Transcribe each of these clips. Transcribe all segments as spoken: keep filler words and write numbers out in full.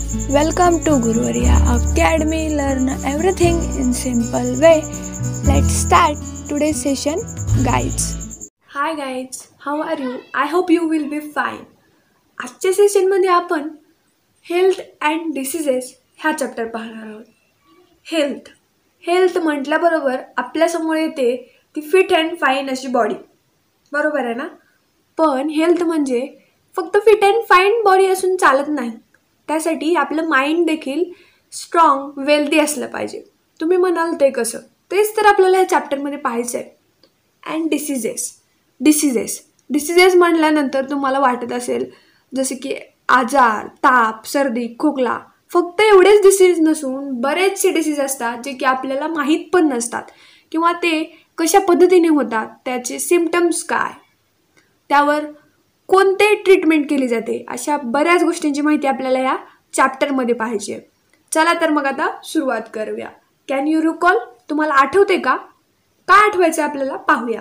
Welcome to Guruvarya Academy. Learn everything in simple way. Let's start today's session. Guides. Hi guys, how are you? I hope you will be fine. आजच्या सेशनमध्ये आपण health and diseases ह्या chapter पाहणार आहोत. Health health म्हटल्याबरोबर आपल्यासमोर येते ती फिट अँड फाईन अशी बॉडी, बरोबर आहे ना. पण हेल्थ म्हणजे फक्त फिट अँड फाईन बॉडी असून चालत नाही. त्यासाठी आपलं माइंड देखील स्ट्रॉंग वेल्दी असलं पाहिजे. तुम्ही म्हणाल ते कसं, तेच तर आपल्याला या चॅप्टरमध्ये पाहायचं आहे. अँड डिसीजेस डिसीजेस डिसीजेस म्हटल्यानंतर तुम्हाला वाटत असेल जसे की आजार, ताप, सर्दी, खोकला. फक्त एवढेच डिसीज नसून बरेचसे डिसीज असतात जे की आपल्याला माहीत पण नसतात, किंवा ते कशा पद्धतीने होतात, त्याचे सिम्पटम्स काय, त्यावर कोणते ट्रीटमेंट केली जाते, अशा बऱ्याच गोष्टींची माहिती आपल्याला या चॅप्टरमध्ये पाहिजे. चला तर मग आता सुरुवात करूया. Can you recall? तुम्हाला आठवते का? काय आठवायचं आपल्याला पाहूया.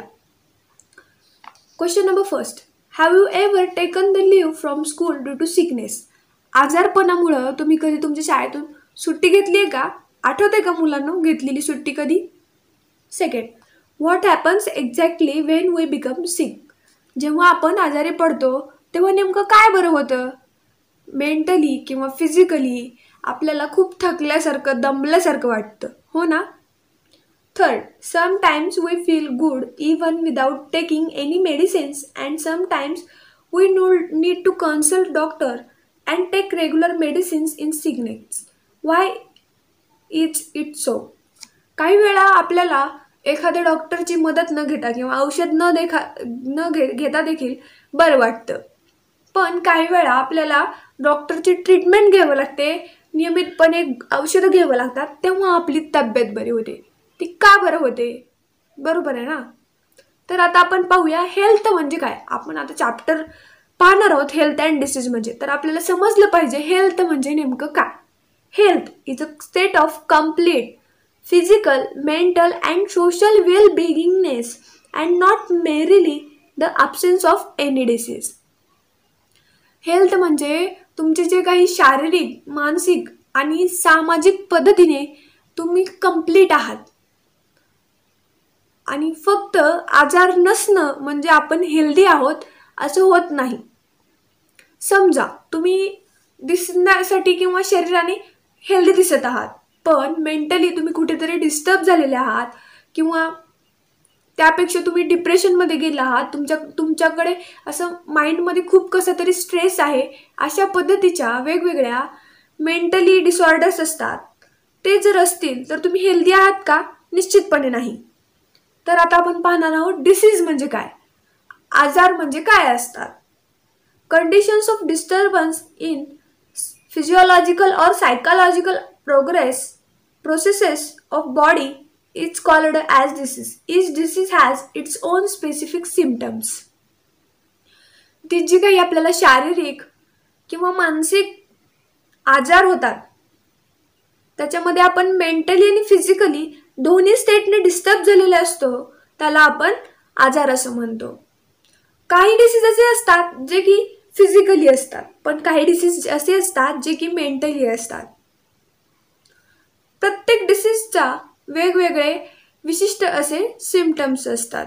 Question number first. Have you ever taken the leave from school due to sickness? आजारपणामुळं तुम्ही कधी तुमच्या शाळेतून सुट्टी घेतली आहे का? आठवते का मुलांनो घेतलेली सुट्टी कधी? Second. What happens exactly when we become sick? जेव्हा आपण आजारी पडतो तेव्हा नेमकं काय बरं होतं? मेंटली किंवा फिजिकली आपल्याला खूप थकल्यासारखं, दमल्यासारखं वाटतं, हो ना. Third. Sometimes we feel good even without taking any medicines and sometimes we need to consult doctor and take regular medicines in sickness. Why is it so? काही वेळा आपल्याला एखाद्या डॉक्टरची मदत न घेता किंवा औषध न देखा न घे घेता देखील बरं वाटतं. पण काही वेळा आपल्याला डॉक्टरची ट्रीटमेंट घ्यावं लागते, नियमितपणे औषधं घ्यावं लागतात, तेव्हा आपली तब्येत बरी होते. ती का बरं होते? बरोबर आहे ना. तर आता आपण पाहूया हेल्थ म्हणजे काय. आपण आता चॅप्टर पाहणार आहोत हेल्थ अँड डिसीज म्हणजे. तर आपल्याला समजलं पाहिजे हेल्थ म्हणजे नेमकं काय. Health is a state of complete physical, mental and social well-beingness and not merely the absence of any disease. Health म्हणजे तुमचे जे काही शारीरिक, मानसिक आणि सामाजिक पद्धतीने तुम्ही कंप्लीट आहात, आणि फक्त आजार नसणं म्हणजे आपण हेल्दी आहोत असं होत नाही. समजा तुम्ही दिसण्यासाठी किंवा शरीराने हेल्दी दिसत आहात, पण मेंटली तुम्ही कुठेतरी डिस्टर्ब झालेले आहात, किंवा त्यापेक्षा तुम्ही डिप्रेशनमध्ये गेला आहात, तुमच्या तुमच्याकडे असं माइंडमध्ये खूप कसं तरी स्ट्रेस आहे, अशा पद्धतीच्या वेगवेगळ्या मेंटली डिसऑर्डर्स असतात. ते जर असतील तर तुम्ही हेल्दी आहात का? निश्चितपणे नाही. तर आता आपण पाहणार आहोत डिसीज म्हणजे काय, आजार म्हणजे काय असतात. Conditions of disturbance in physiological और psychological progress processes of body is called as disease. Each disease has its own specific symptoms. ती जी काही आपल्याला शारीरिक किंवा मानसिक आजार होतात, त्याच्यामध्ये आपण मेंटली आणि फिजिकली दोन्ही स्टेटने डिस्टर्ब झालेले असतो, त्याला आपण आजार असं म्हणतो. काही डिसीज असे असतात जे की फिजिकली असतात, पण काही डिसीज असे असतात जे की मेंटली असतात. प्रत्येक डिसीजचा वेगवेगळे विशिष्ट असे सिम्पटम्स असतात.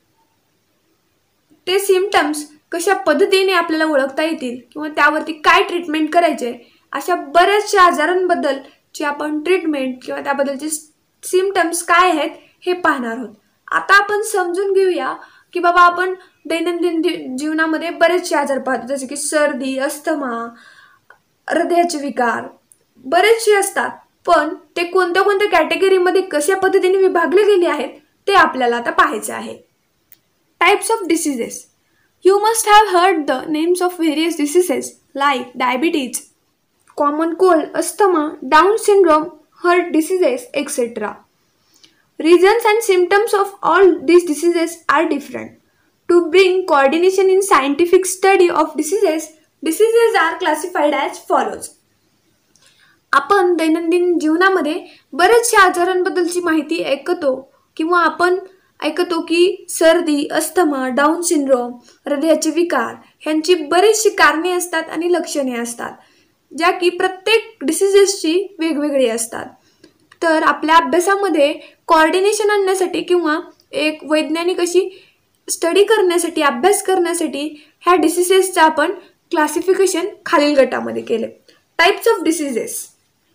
ते सिम्पटम्स कशा पद्धतीने आपल्याला ओळखता येतील किंवा त्यावरती काय ट्रीटमेंट करायचे, अशा बऱ्याचशा आजारांबद्दलची आपण ट्रीटमेंट किंवा त्याबद्दलचे सिम्पटम्स काय आहेत हे पाहणार आहोत. आता आपण समजून घेऊया की बाबा आपण दैनंदिन जीवनामध्ये बरेचसे आजार पाहतो, जसे की सर्दी, अस्थमा, हृदयाचे विकार बरेचसे असतात. पण ते कोणत्या कोणत्या कॅटेगरीमध्ये कशा पद्धतीने विभागले गेले आहेत ते आपल्याला आता पाहायचे आहे. Types of diseases. You must have heard the names of various diseases like diabetes, common cold, asthma, Down syndrome, heart diseases etcetera. Reasons and symptoms of all these diseases are different. To bring coordination in scientific study of diseases, diseases are classified as follows. आपण दैनंदिन जीवनामध्ये बऱ्याचशा आजारांबद्दलची माहिती ऐकतो, किंवा आपण ऐकतो की सर्दी, अस्थमा, डाऊन सिंड्रोम, हृदयाचे विकार ह्यांची बरीचशी कारणे असतात आणि लक्षणे असतात. ज्या की प्रत्येक डिसिजेसची वेगवेगळी असतात. तर आपल्या अभ्यासामध्ये कोऑर्डिनेशन आणण्यासाठी किंवा एक वैज्ञानिक अशी स्टडी करण्यासाठी, अभ्यास करण्यासाठी ह्या डिसिजेसचं आपण क्लासिफिकेशन खालील गटामध्ये केले. Types of diseases.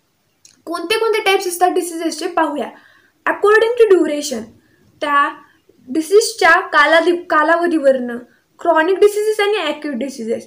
कोणते कोणते टाइप्स असतात डिसिजेसचे पाहूया. अकॉर्डिंग टू ड्युरेशन, त्या डिसीजच्या कालावधी कालावधीवरनं. क्रॉनिक डिसिजेस आणि ॲक्यूट डिसिजेस,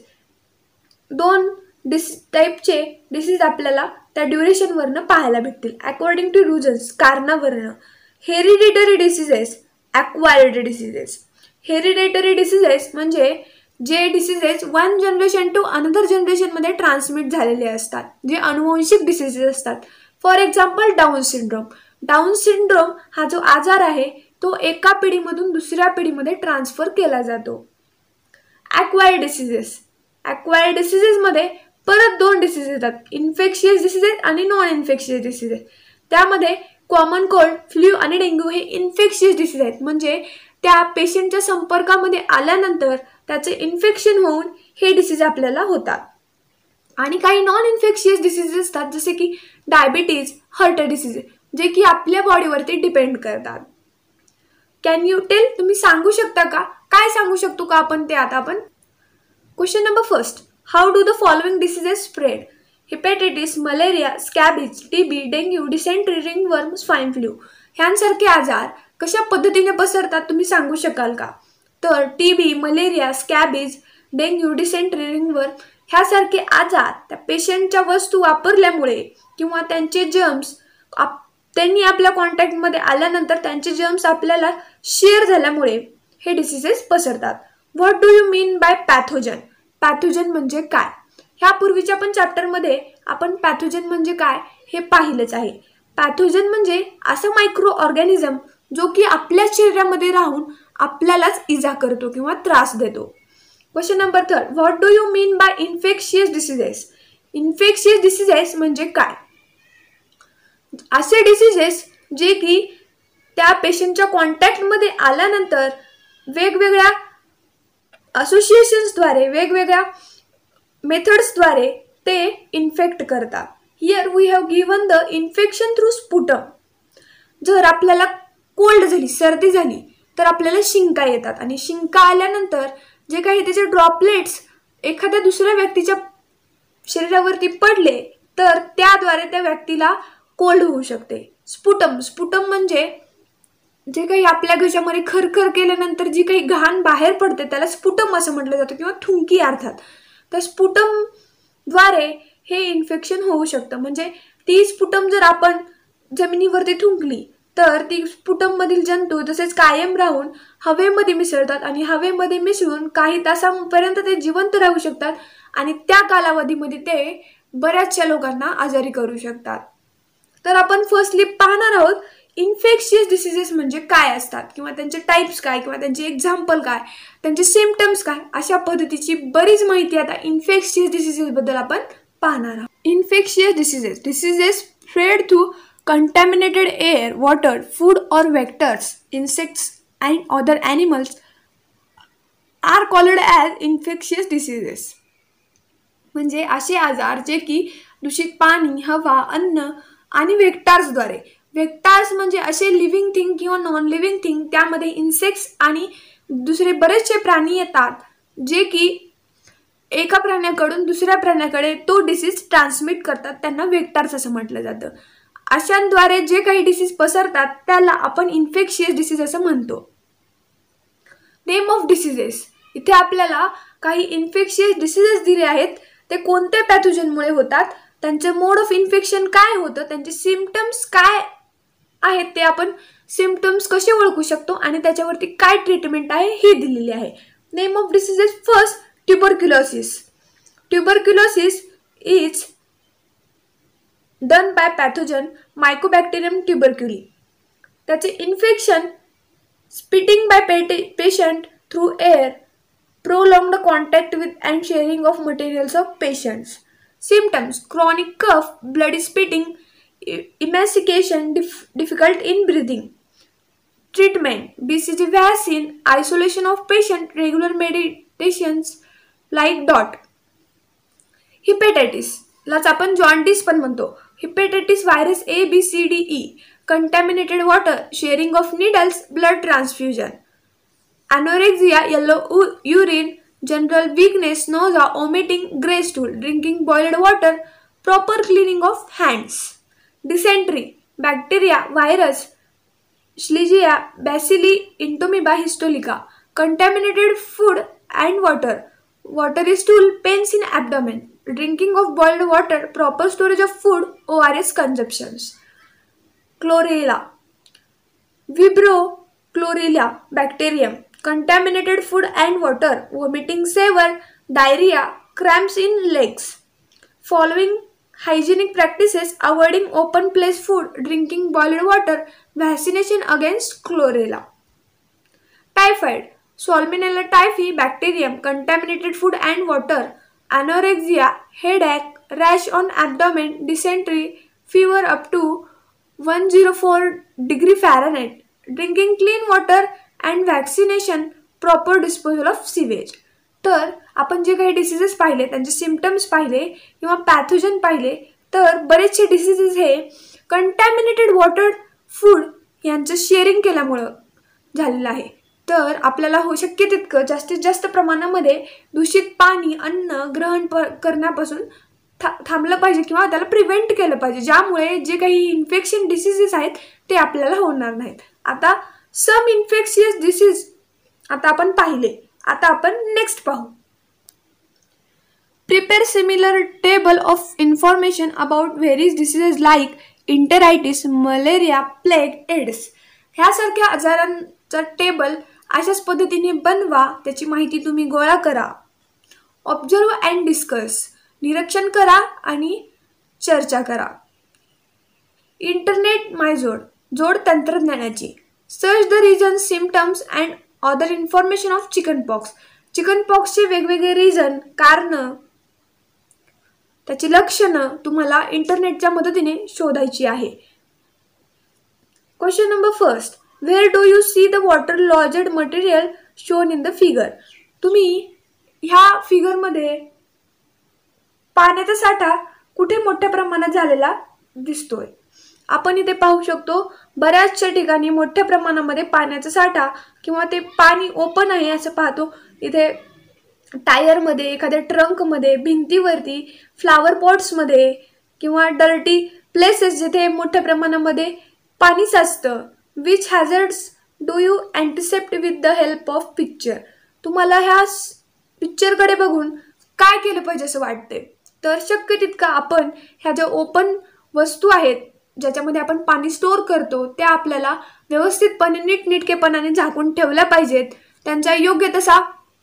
दोन डिस टाईपचे डिसीज आपल्याला त्या ड्युरेशनवरनं पाहायला भेटतील. अकॉर्डिंग टू रिझन्स, कारणावरनं. Hereditary diseases, acquired diseases. Hereditary diseases म्हणजे जे diseases one generation to another जनरेशनमध्ये ट्रान्समिट झालेले असतात, जे अनुवंशिक डिसिजेस असतात. For example Down syndrome. Down syndrome हा जो आजार आहे तो एका पिढीमधून दुसऱ्या पिढीमध्ये ट्रान्सफर केला जातो. Acquired diseases. ॲक्वायर्ड डिसिजेसमध्ये परत दोन डिसीज येतात, इन्फेक्शियस डिसिजेस आणि नॉन इन्फेक्शियस डिसिजेस. त्यामध्ये कॉमन कोल्ड, फ्ल्यू आणि डेंग्यू हे इन्फेक्शियस डिसीज आहेत, म्हणजे त्या पेशंटच्या संपर्कामध्ये आल्यानंतर त्याचे इन्फेक्शन होऊन हे डिसीज आपल्याला होतात. आणि काही नॉन इन्फेक्शियस डिसीज असतात जसे की डायबिटीज, हार्ट डिसीज, जे की आपल्या बॉडीवरती डिपेंड करतात. कॅन यू टेल, तुम्ही सांगू शकता का, काय सांगू शकतो का आपण ते आता आपण. Question number first. How do the following diseases spread. Hepatitis, malaria, scabies, TB, dengue, dysentery, ringworm, swine flu ह्यांसारखे आजार कशा पद्धतीने पसरतात तुम्ही सांगू शकाल का. तर TB, malaria, scabies, dengue, dysentery, ringworm ह्यासारखे आजार त्या पेशंटच्या वस्तू वापरल्यामुळे किंवा त्यांचे जर्म्स आप त्यांनी आपल्या कॉन्टॅक्टमध्ये आल्यानंतर त्यांचे जर्म्स आपल्याला शेअर झाल्यामुळे हे डिसीजेस पसरतात. What do you mean by pathogen. Pathogen म्हणजे काय. ह्यापूर्वीच्या पण चॅप्टरमध्ये आपण पॅथोजन म्हणजे काय हे पाहिलंच आहे. पॅथोजन म्हणजे असं मायक्रो ऑर्गॅनिझम जो की आपल्या शरीरामध्ये राहून आपल्यालाच इजा करतो किंवा त्रास देतो. Question number third. What do you mean by infectious diseases. Infectious diseases म्हणजे काय. असे डिसीजेस जे की त्या पेशंटच्या कॉन्टॅक्टमध्ये आल्यानंतर वेगवेगळ्या असोसिएशन्सद्वारे, वेगवेगळ्या मेथड्सद्वारे ते इन्फेक्ट करतात. Here we have given the infection through sputum. जर आपल्याला कोल्ड झाली, सर्दी झाली तर आपल्याला शिंका येतात आणि शिंका आल्यानंतर जे काही त्याचे ड्रॉपलेट्स एखाद्या दुसऱ्या व्यक्तीच्या शरीरावरती पडले तर त्याद्वारे त्या व्यक्तीला कोल्ड होऊ शकते. स्पुटम. स्पुटम म्हणजे जे काही आपल्या घशामध्ये खरखर केल्यानंतर जी काही घाण बाहेर पडते त्याला स्पुटम असं म्हटलं जातं किंवा थुंकी अर्थात. तर स्पुटमद्वारे हे इन्फेक्शन होऊ शकतं. म्हणजे ती स्पुटम जर आपण जमिनीवरती थुंकली तर ती स्पुटममधील जंतू तसेच कायम राहून हवेमध्ये मिसळतात आणि हवेमध्ये मिसळून काही तासांपर्यंत ते जिवंत राहू शकतात आणि त्या कालावधीमध्ये ते बऱ्याचशा लोकांना आजारी करू शकतात. तर आपण फर्स्टली पाहणार आहोत इन्फेक्शियस डिसीजेस म्हणजे काय असतात किंवा त्यांचे टाइप्स काय किंवा त्यांचे एक्झाम्पल काय, त्यांचे सिम्पटम्स काय, अशा पद्धतीची बरीच माहिती आता इन्फेक्शियस डिसीजेसबद्दल आपण पाहणार आहोत. Infectious diseases. Diseases spread through contaminated air, water, food or vectors, insects and other animals are called as infectious diseases. म्हणजे असे आजार जे की दूषित पाणी, हवा, अन्न आणि वेक्टार्सद्वारे. वेक्टार्स म्हणजे असे लिव्हिंग थिंग किंवा नॉन लिव्हिंग थिंग, त्यामध्ये इन्सेक्ट्स आणि दुसरे बरेचसे प्राणी येतात जे की एका प्राण्याकडून दुसऱ्या प्राण्याकडे तो डिसीज ट्रान्समिट करतात, त्यांना वेक्टार्स असं म्हटलं जातं. अशांद्वारे जे काही डिसीज पसरतात त्याला आपण इन्फेक्शियस डिसीज असं म्हणतो. Name of diseases. इथे आपल्याला काही इन्फेक्शियस डिसीजेस दिले आहेत, ते कोणत्या पॅथोजनमुळे होतात, त्यांचे मोड ऑफ इन्फेक्शन काय होतं, त्यांचे सिम्पटम्स काय आहेत, ते आपण सिम्पटम्स कसे ओळखू शकतो आणि त्याच्यावरती काय ट्रीटमेंट आहे हे दिलेले आहे. Name of diseases. First, tuberculosis. Tuberculosis is done by pathogen Mycobacterium tuberculosis. त्याचे infection spitting by patient through air, prolonged contact with and sharing of materials of patients. Symptoms: chronic cough, bloody spitting, emaciation, dif- difficult in breathing. Treatment: B C G vaccine, isolation of patient, regular medications like D O T. Hepatitis. लाच आपण jaundice पण म्हणतो. Hepatitis virus A B C D E, contaminated water, sharing of needles, blood transfusion. Anorexia, yellow urine, general weakness, nausea, vomiting, grey stool, drinking boiled water, proper cleaning of hands. Dysentery, bacteria, virus, shigella, bacilli, entamoeba, histolytica. Contaminated food and water, watery stool, pains in abdomen, drinking of boiled water, proper storage of food, O R S consumptions. Chlorella, Vibrio chlorella bacterium, contaminated food and water, vomiting savor, diarrhea, cramps in legs. Following hygienic practices: avoiding open place food, drinking boiled water, vaccination against chlorella. Typhoid, Salmonella typhi bacterium, contaminated food and water, anorexia, headache, rash on abdomen, dysentery, fever up to one hundred four degree Fahrenheit, drinking clean water and vaccination, proper disposal of sewage. तर आपण जे काही diseases पाहिले, त्यांचे symptoms पाहिले किंवा pathogen पाहिले, तर बरेचसे डिसीजेस हे कंटॅमिनेटेड वॉटर, फूड यांचं शेअरिंग केल्यामुळं झालेलं आहे. तर आपल्याला हो शक्य तितकं जास्तीत जास्त प्रमाणामध्ये दूषित पाणी, अन्न ग्रहण प करण्यापासून था थांबलं पाहिजे किंवा त्याला प्रिव्हेंट केलं पाहिजे, ज्यामुळे जे काही इन्फेक्शन डिसीजेस आहेत ते आपल्याला होणार नाहीत. आता सम इन्फेक्शियस डिसीज आता आपण पाहिले. आता आपण नेक्स्ट पाहू. Prepare similar table of information about various diseases like enteritis, malaria, plague, AIDS. ह्यासारख्या आजारांचा टेबल अशाच पद्धतीने बनवा. त्याची माहिती तुम्ही गोळा करा. ऑब्झर्व अँड डिस्कस, निरीक्षण करा आणि चर्चा करा. इंटरनेट मायजोड, जोड तंत्रज्ञानाची. Search the reason, symptoms and other information of chicken pox. Chicken पॉक्सचे वेगवेगळे रिझन, कारण, त्याची लक्षणं तुम्हाला इंटरनेटच्या मदतीने शोधायची आहे. Question number first, Where do you see the water lodged material shown in the figure? तुम्ही ह्या फिगरमध्ये पाण्याचा साठा कुठे मोठ्या प्रमाणात झालेला दिसतोय. आपण इथे पाहू शकतो बऱ्याचशा ठिकाणी मोठ्या प्रमाणामध्ये पाण्याचा साठा किंवा ते पाणी ओपन आहे असं पाहतो. इथे टायरमध्ये, एखाद्या ट्रंकमध्ये, भिंतीवरती, फ्लावर पॉट्समध्ये किंवा डर्टी प्लेसेस जिथे मोठ्या प्रमाणामध्ये पाणी साचतं. Which hazards do you anticipate with the help of picture? तुम्हाला ह्या पिक्चरकडे बघून काय केलं पाहिजे असं वाटते. तर शक्य तितका आपण ह्या ज्या ओपन वस्तू आहेत ज्याच्यामध्ये आपण पाणी स्टोअर करतो त्या आपल्याला व्यवस्थितपणे नीटनेटकेपणाने झाकून ठेवल्या पाहिजेत. त्यांचा योग्य तसा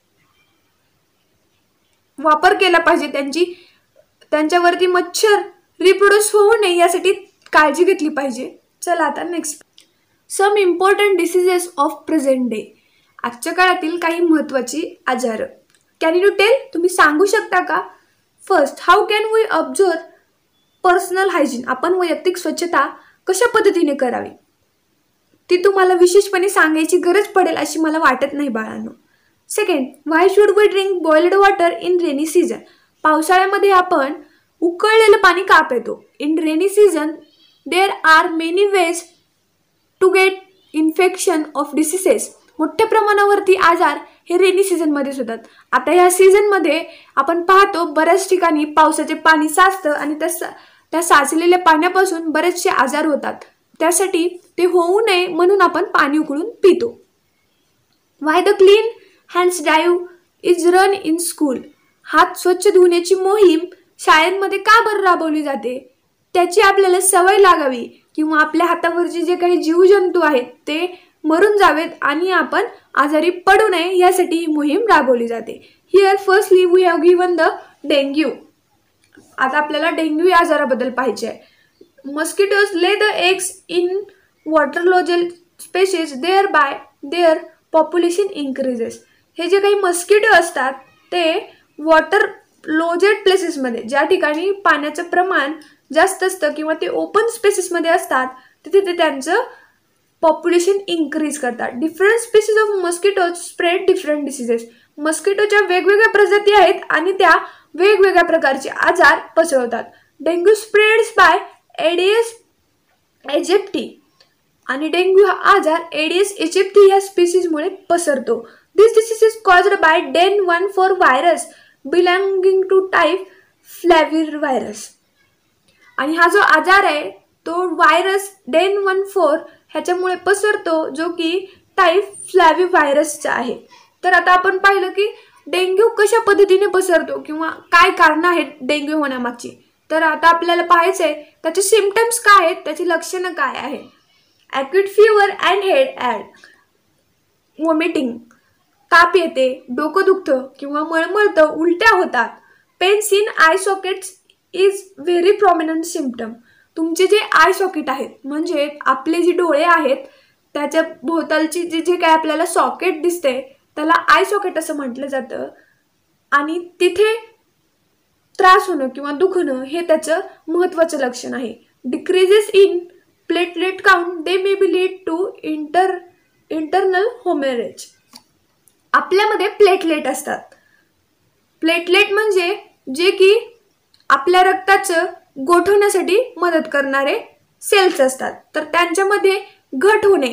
वापर केला पाहिजे. त्यांची त्यांच्यावरती मच्छर रिप्रोड्यूस होऊ नये यासाठी काळजी घेतली पाहिजे. चला आता next. Some important diseases of present day. आजच्या काळातील काही महत्त्वाची आजार. कॅन यू टेल, तुम्ही सांगू शकता का? First, how can we observe personal hygiene. आपण वैयक्तिक स्वच्छता कशा पद्धतीने करावी ती तुम्हाला विशेषपणे सांगायची गरज पडेल अशी मला वाटत नाही बाळांनो. Second, why should we drink boiled water in rainy season. पावसाळ्यामध्ये आपण उकळलेलं पाणी का पितो? In rainy season there are many ways to get infection of diseases. मोठ्या प्रमाणावरती आजार हे रेनी सीझनमध्येच होतात. आता ह्या सीझनमध्ये आपण पाहतो बऱ्याच ठिकाणी पावसाचे पाणी साचतं आणि त्या त्या साचलेल्या पाण्यापासून बरेचसे आजार होतात. त्यासाठी ते होऊ नये म्हणून आपण पाणी उकळून पितो. Why the clean hands drive is run in school. हात स्वच्छ धुण्याची मोहीम शाळेमध्ये का बरं राबवली जाते? त्याची आपल्याला सवय लागावी किंवा आपल्या हातावरचे जे काही जीवजंतू आहेत ते मरून जावेत आणि आपण आजारी पडू नये यासाठी ही मोहीम राबवली जाते. Here firstly we have given the dengue. आता आपल्याला डेंग्यू या आजाराबद्दल पाहिजे आहे. Mosquitoes lay the eggs in water logged spaces, thereby their population increases. हे जे काही मस्किटो असतात ते वॉटर लॉजेड प्लेसेसमध्ये, ज्या ठिकाणी पाण्याचं प्रमाण जास्त असतं किंवा ते ओपन स्पेसेसमध्ये असतात, तिथे ते त्यांचं पॉप्युलेशन इन्क्रीज करतात. Different species of mosquitoes spread different diseases. मस्किटोच्या वेगवेगळ्या प्रजाती आहेत आणि त्या वेगवेगळ्या प्रकारचे आजार पसरवतात. Dengue spreads by Aedes aegypti आणि डेंग्यू हा आजार एडिस इजिप्टी या स्पीसीजमुळे पसरतो. This disease is caused by DEN one four virus belonging to type flavivirus. आणि हा जो आजार आहे तो व्हायरस डेन वन फोर ह्याच्यामुळे पसरतो, जो की टाईप फ्लॅविव्हायरसचा आहे. तर आता आपण पाहिलं की डेंग्यू कशा पद्धतीने पसरतो किंवा काय कारण आहेत डेंग्यू होण्यामागची. तर आता आपल्याला पाहायचं आहे त्याचे सिम्पटम्स काय आहेत, त्याची लक्षणं काय आहेत. Acute fever and headache vomiting, ताप येते, डोकं दुखतं किंवा मळमळतं, उलट्या होतात. Pains in eye sockets is very prominent symptom. तुमचे जे आय सॉकेट आहेत म्हणजे आपले जे डोळे आहेत त्याच्या भोवतालची जे जे काय आपल्याला सॉकेट दिसते त्याला आय सॉकेट असं म्हटलं जातं. आणि तिथे त्रास होणं किंवा दुखणं हे त्याचं महत्त्वाचं लक्षण आहे. Decreases in platelet count they may be lead to inter internal haemorrhage. आपल्यामध्ये प्लेटलेट असतात. प्लेटलेट म्हणजे जे की आपल्या रक्ताचं गोठवण्यासाठी मदत करणारे सेल्स असतात. तर त्यांच्यामध्ये घट होणे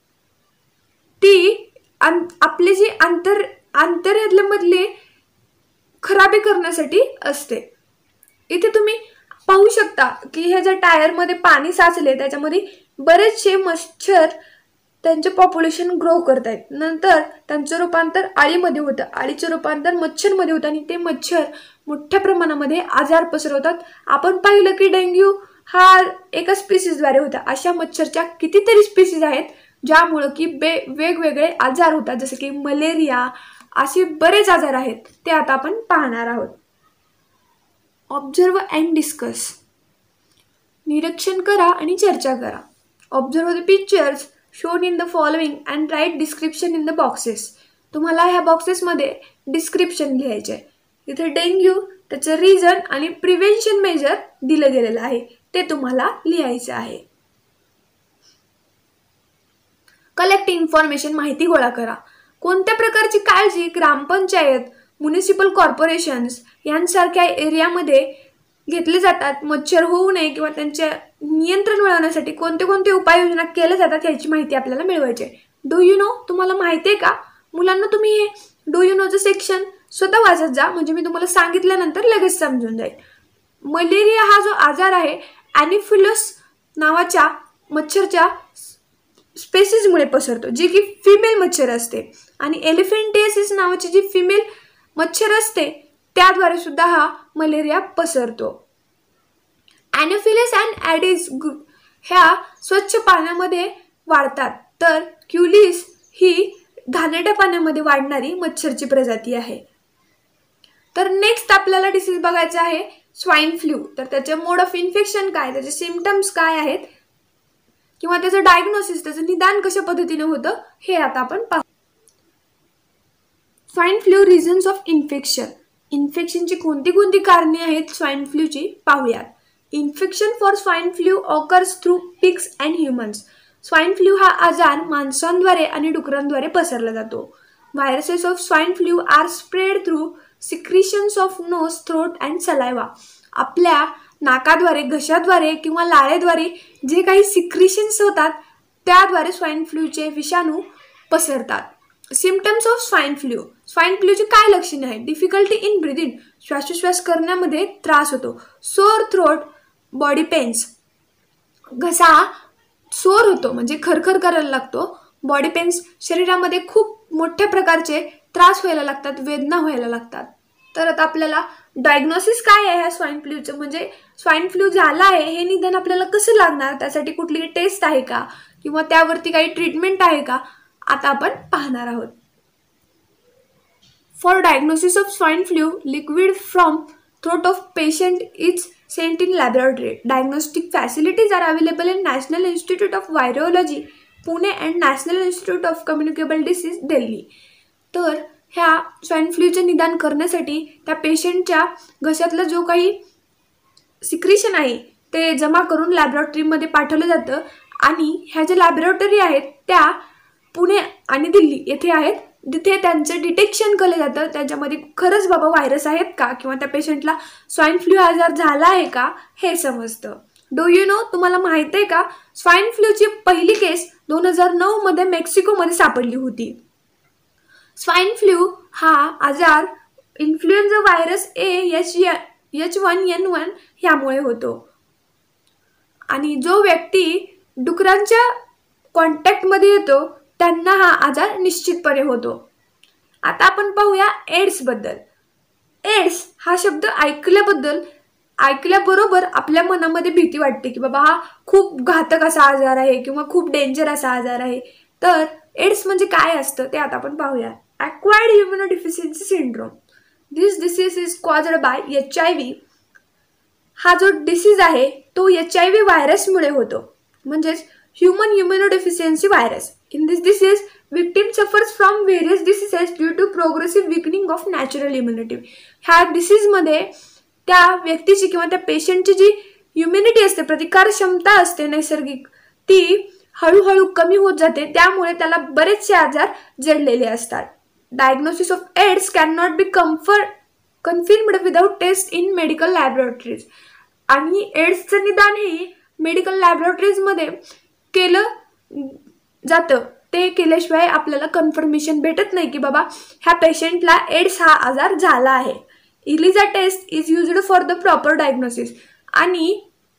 ती आपले जी आंतर आंतर्यातल्यामधले खराबी करण्यासाठी असते. इथे तुम्ही पाहू शकता की ह्या ज्या टायरमध्ये पाणी साचले त्याच्यामध्ये बरेचसे मच्छर त्यांचे पॉप्युलेशन ग्रो करत आहेत. नंतर त्यांचं रूपांतर अळीमध्ये होतं, अळीचं रूपांतर मच्छरमध्ये होतं आणि ते मच्छर मोठ्या प्रमाणामध्ये आजार पसरवतात. आपण पाहिलं की डेंग्यू हा एका स्पीसीजद्वारे होता. अशा मच्छरच्या कितीतरी स्पीसीज आहेत ज्यामुळं की बे वेगवेगळे आजार होतात, जसे की मलेरिया, असे बरेच आजार आहेत. ते आता आपण पाहणार आहोत. ऑब्झर्व अँड डिस्कस, निरीक्षण करा आणि चर्चा करा. Observe the pictures shown in the following and write description in the boxes. तुम्हाला ह्या बॉक्सेसमध्ये डिस्क्रिप्शन लिहायचे आहे. इथे डेंग्यू, त्याचं रिझन आणि प्रिव्हेन्शन मेजर दिलं गेलेलं आहे, ते तुम्हाला लिहायचं आहे. कलेक्ट इन्फॉर्मेशन, माहिती गोळा करा. कोणत्या प्रकारची काळजी ग्रामपंचायत, म्युनिसिपल कॉर्पोरेशन्स यांसारख्या एरियामध्ये घेतले जातात मच्छर होऊ नये किंवा त्यांचे नियंत्रण मिळवण्यासाठी कोणते कोणते उपाययोजना केल्या जातात याची माहिती आपल्याला मिळवायची आहे. डू यू नो, तुम्हाला माहिती आहे का? मुलांना तुम्ही हे डू यू नोचं सेक्शन स्वतः वाचत जा, म्हणजे मी तुम्हाला सांगितल्यानंतर लगेच समजून जाईल. मलेरिया हा जो आजार आहे ॲनिफिलस नावाच्या मच्छरच्या स्पेसिसमुळे पसरतो, जी की फिमेल मच्छर असते. आणि एलिफेंटियासिस नावाची जी फिमेल मच्छर असते त्याद्वारे सुद्धा हा मलेरिया पसरतो. ॲनोफिलिस अँड ॲडिस ह्या स्वच्छ पाण्यामध्ये वाढतात, तर क्युलिस ही घाणेरड्या पाण्यामध्ये वाढणारी मच्छरची प्रजाती आहे. तर नेक्स्ट आपल्याला डिसीज बघायचा आहे स्वाईन फ्लू. तर त्याचे मोड ऑफ इन्फेक्शन काय, त्याचे सिम्पटम्स काय आहेत किंवा त्याचं डायग्नोसिस, त्याचं निदान कशा पद्धतीने होतं हे आता आपण पाहू. Swine flu reasons of infection. इन्फेक्शनची कोणती कोणती कारणे आहेत स्वाईन फ्लूची पाहूयात. Infection for swine flu occurs through pigs and humans. Swine flu हा आजार माणसांद्वारे आणि डुकरांद्वारे पसरला जातो. Viruses of swine flu are spread through secretions of nose, throat and saliva. आपल्या नाकाद्वारे, घशाद्वारे किंवा लाळेद्वारे जे काही सिक्रिशन्स होतात त्याद्वारे स्वाईन फ्लूचे विषाणू पसरतात. Symptoms of swine flu. Swine फ्लूची काय लक्षणे आहेत? डिफिकल्टी इन ब्रिदिंग, श्वासोश्वास करण्यामध्ये त्रास होतो. सोअर थ्रोट, बॉडी पेन्स, घसा सोर होतो म्हणजे खरखर करायला लागतो. बॉडी पेन्स, शरीरामध्ये खूप मोठ्या प्रकारचे त्रास व्हायला लागतात, वेदना व्हायला लागतात. तर आता आपल्याला डायग्नोसिस काय आहे ह्या स्वाईन फ्लूचं, म्हणजे स्वाईन फ्लू झाला आहे हे निदान आपल्याला कसं लागणार, त्यासाठी कुठली टेस्ट आहे का किंवा त्यावरती काही ट्रीटमेंट आहे का, आता आपण पाहणार आहोत. For diagnosis of swine flu, liquid from throat of patient is sent in laboratory. Diagnostic facilities are available in National Institute of Virology Pune and National Institute of Communicable Disease Delhi. तर ह्या स्वाईन फ्लूचे निदान करण्यासाठी त्या पेशंटच्या घशातला जो काही सिक्रिशन आहे ते जमा करून लॅबोरेटरीमध्ये पाठवलं जातं आणि ह्या ज्या लॅबोरेटरी आहेत त्या पुणे आणि दिल्ली येथे आहेत. तिथे त्यांचं डिटेक्शन केलं जातं, त्याच्यामध्ये खरंच बाबा व्हायरस आहेत का किंवा त्या पेशंटला स्वाईन फ्लू आजार झाला आहे का हे समजतं. डू यू नो, तुम्हाला माहित आहे का, स्वाईन फ्लूची पहिली केस दोन हजार नऊ मध्ये मेक्सिकोमध्ये सापडली होती. स्वाईन फ्लू हा आजार influenza virus A H H one N one ह्यामुळे होतो आणि जो व्यक्ती डुकरांच्या कॉन्टॅक्टमध्ये येतो त्यांना हा आजार निश्चितपणे होतो. आता आपण पाहूया एड्स बद्दल. एड्स हा शब्द ऐकल्याबद्दल ऐकल्याबरोबर आपल्या मनामध्ये भीती वाटते की बाबा हा खूप घातक असा आजार आहे किंवा खूप डेंजर असा आजार आहे. तर एड्स म्हणजे काय असतं ते आता आपण पाहूया. Acquired immunodeficiency syndrome. This disease is caused by H I V. हा जो डिसीज आहे तो एच आय व्ही व्हायरसमुळे होतो, म्हणजेच human immunodeficiency virus. In this disease, victim suffers from various diseases due to progressive weakening of natural immunity. ह्या डिसीजमध्ये त्या व्यक्तीची किंवा त्या पेशंटची जी इम्युनिटी असते, प्रतिकार क्षमता असते नैसर्गिक, ती हळूहळू कमी होत जाते, त्यामुळे त्याला बरेचसे आजार जडलेले असतात. Diagnosis of AIDS can not be comfort confirmed without test in medical laboratories. आणि एड्सचं निदान हे मेडिकल लॅबोरेटरीजमध्ये केलं जातं. ते केल्याशिवाय आपल्याला कन्फर्मेशन भेटत नाही की बाबा ह्या पेशंटला एड्स हा आजार झाला आहे. ELISA test is used for the proper diagnosis. आणि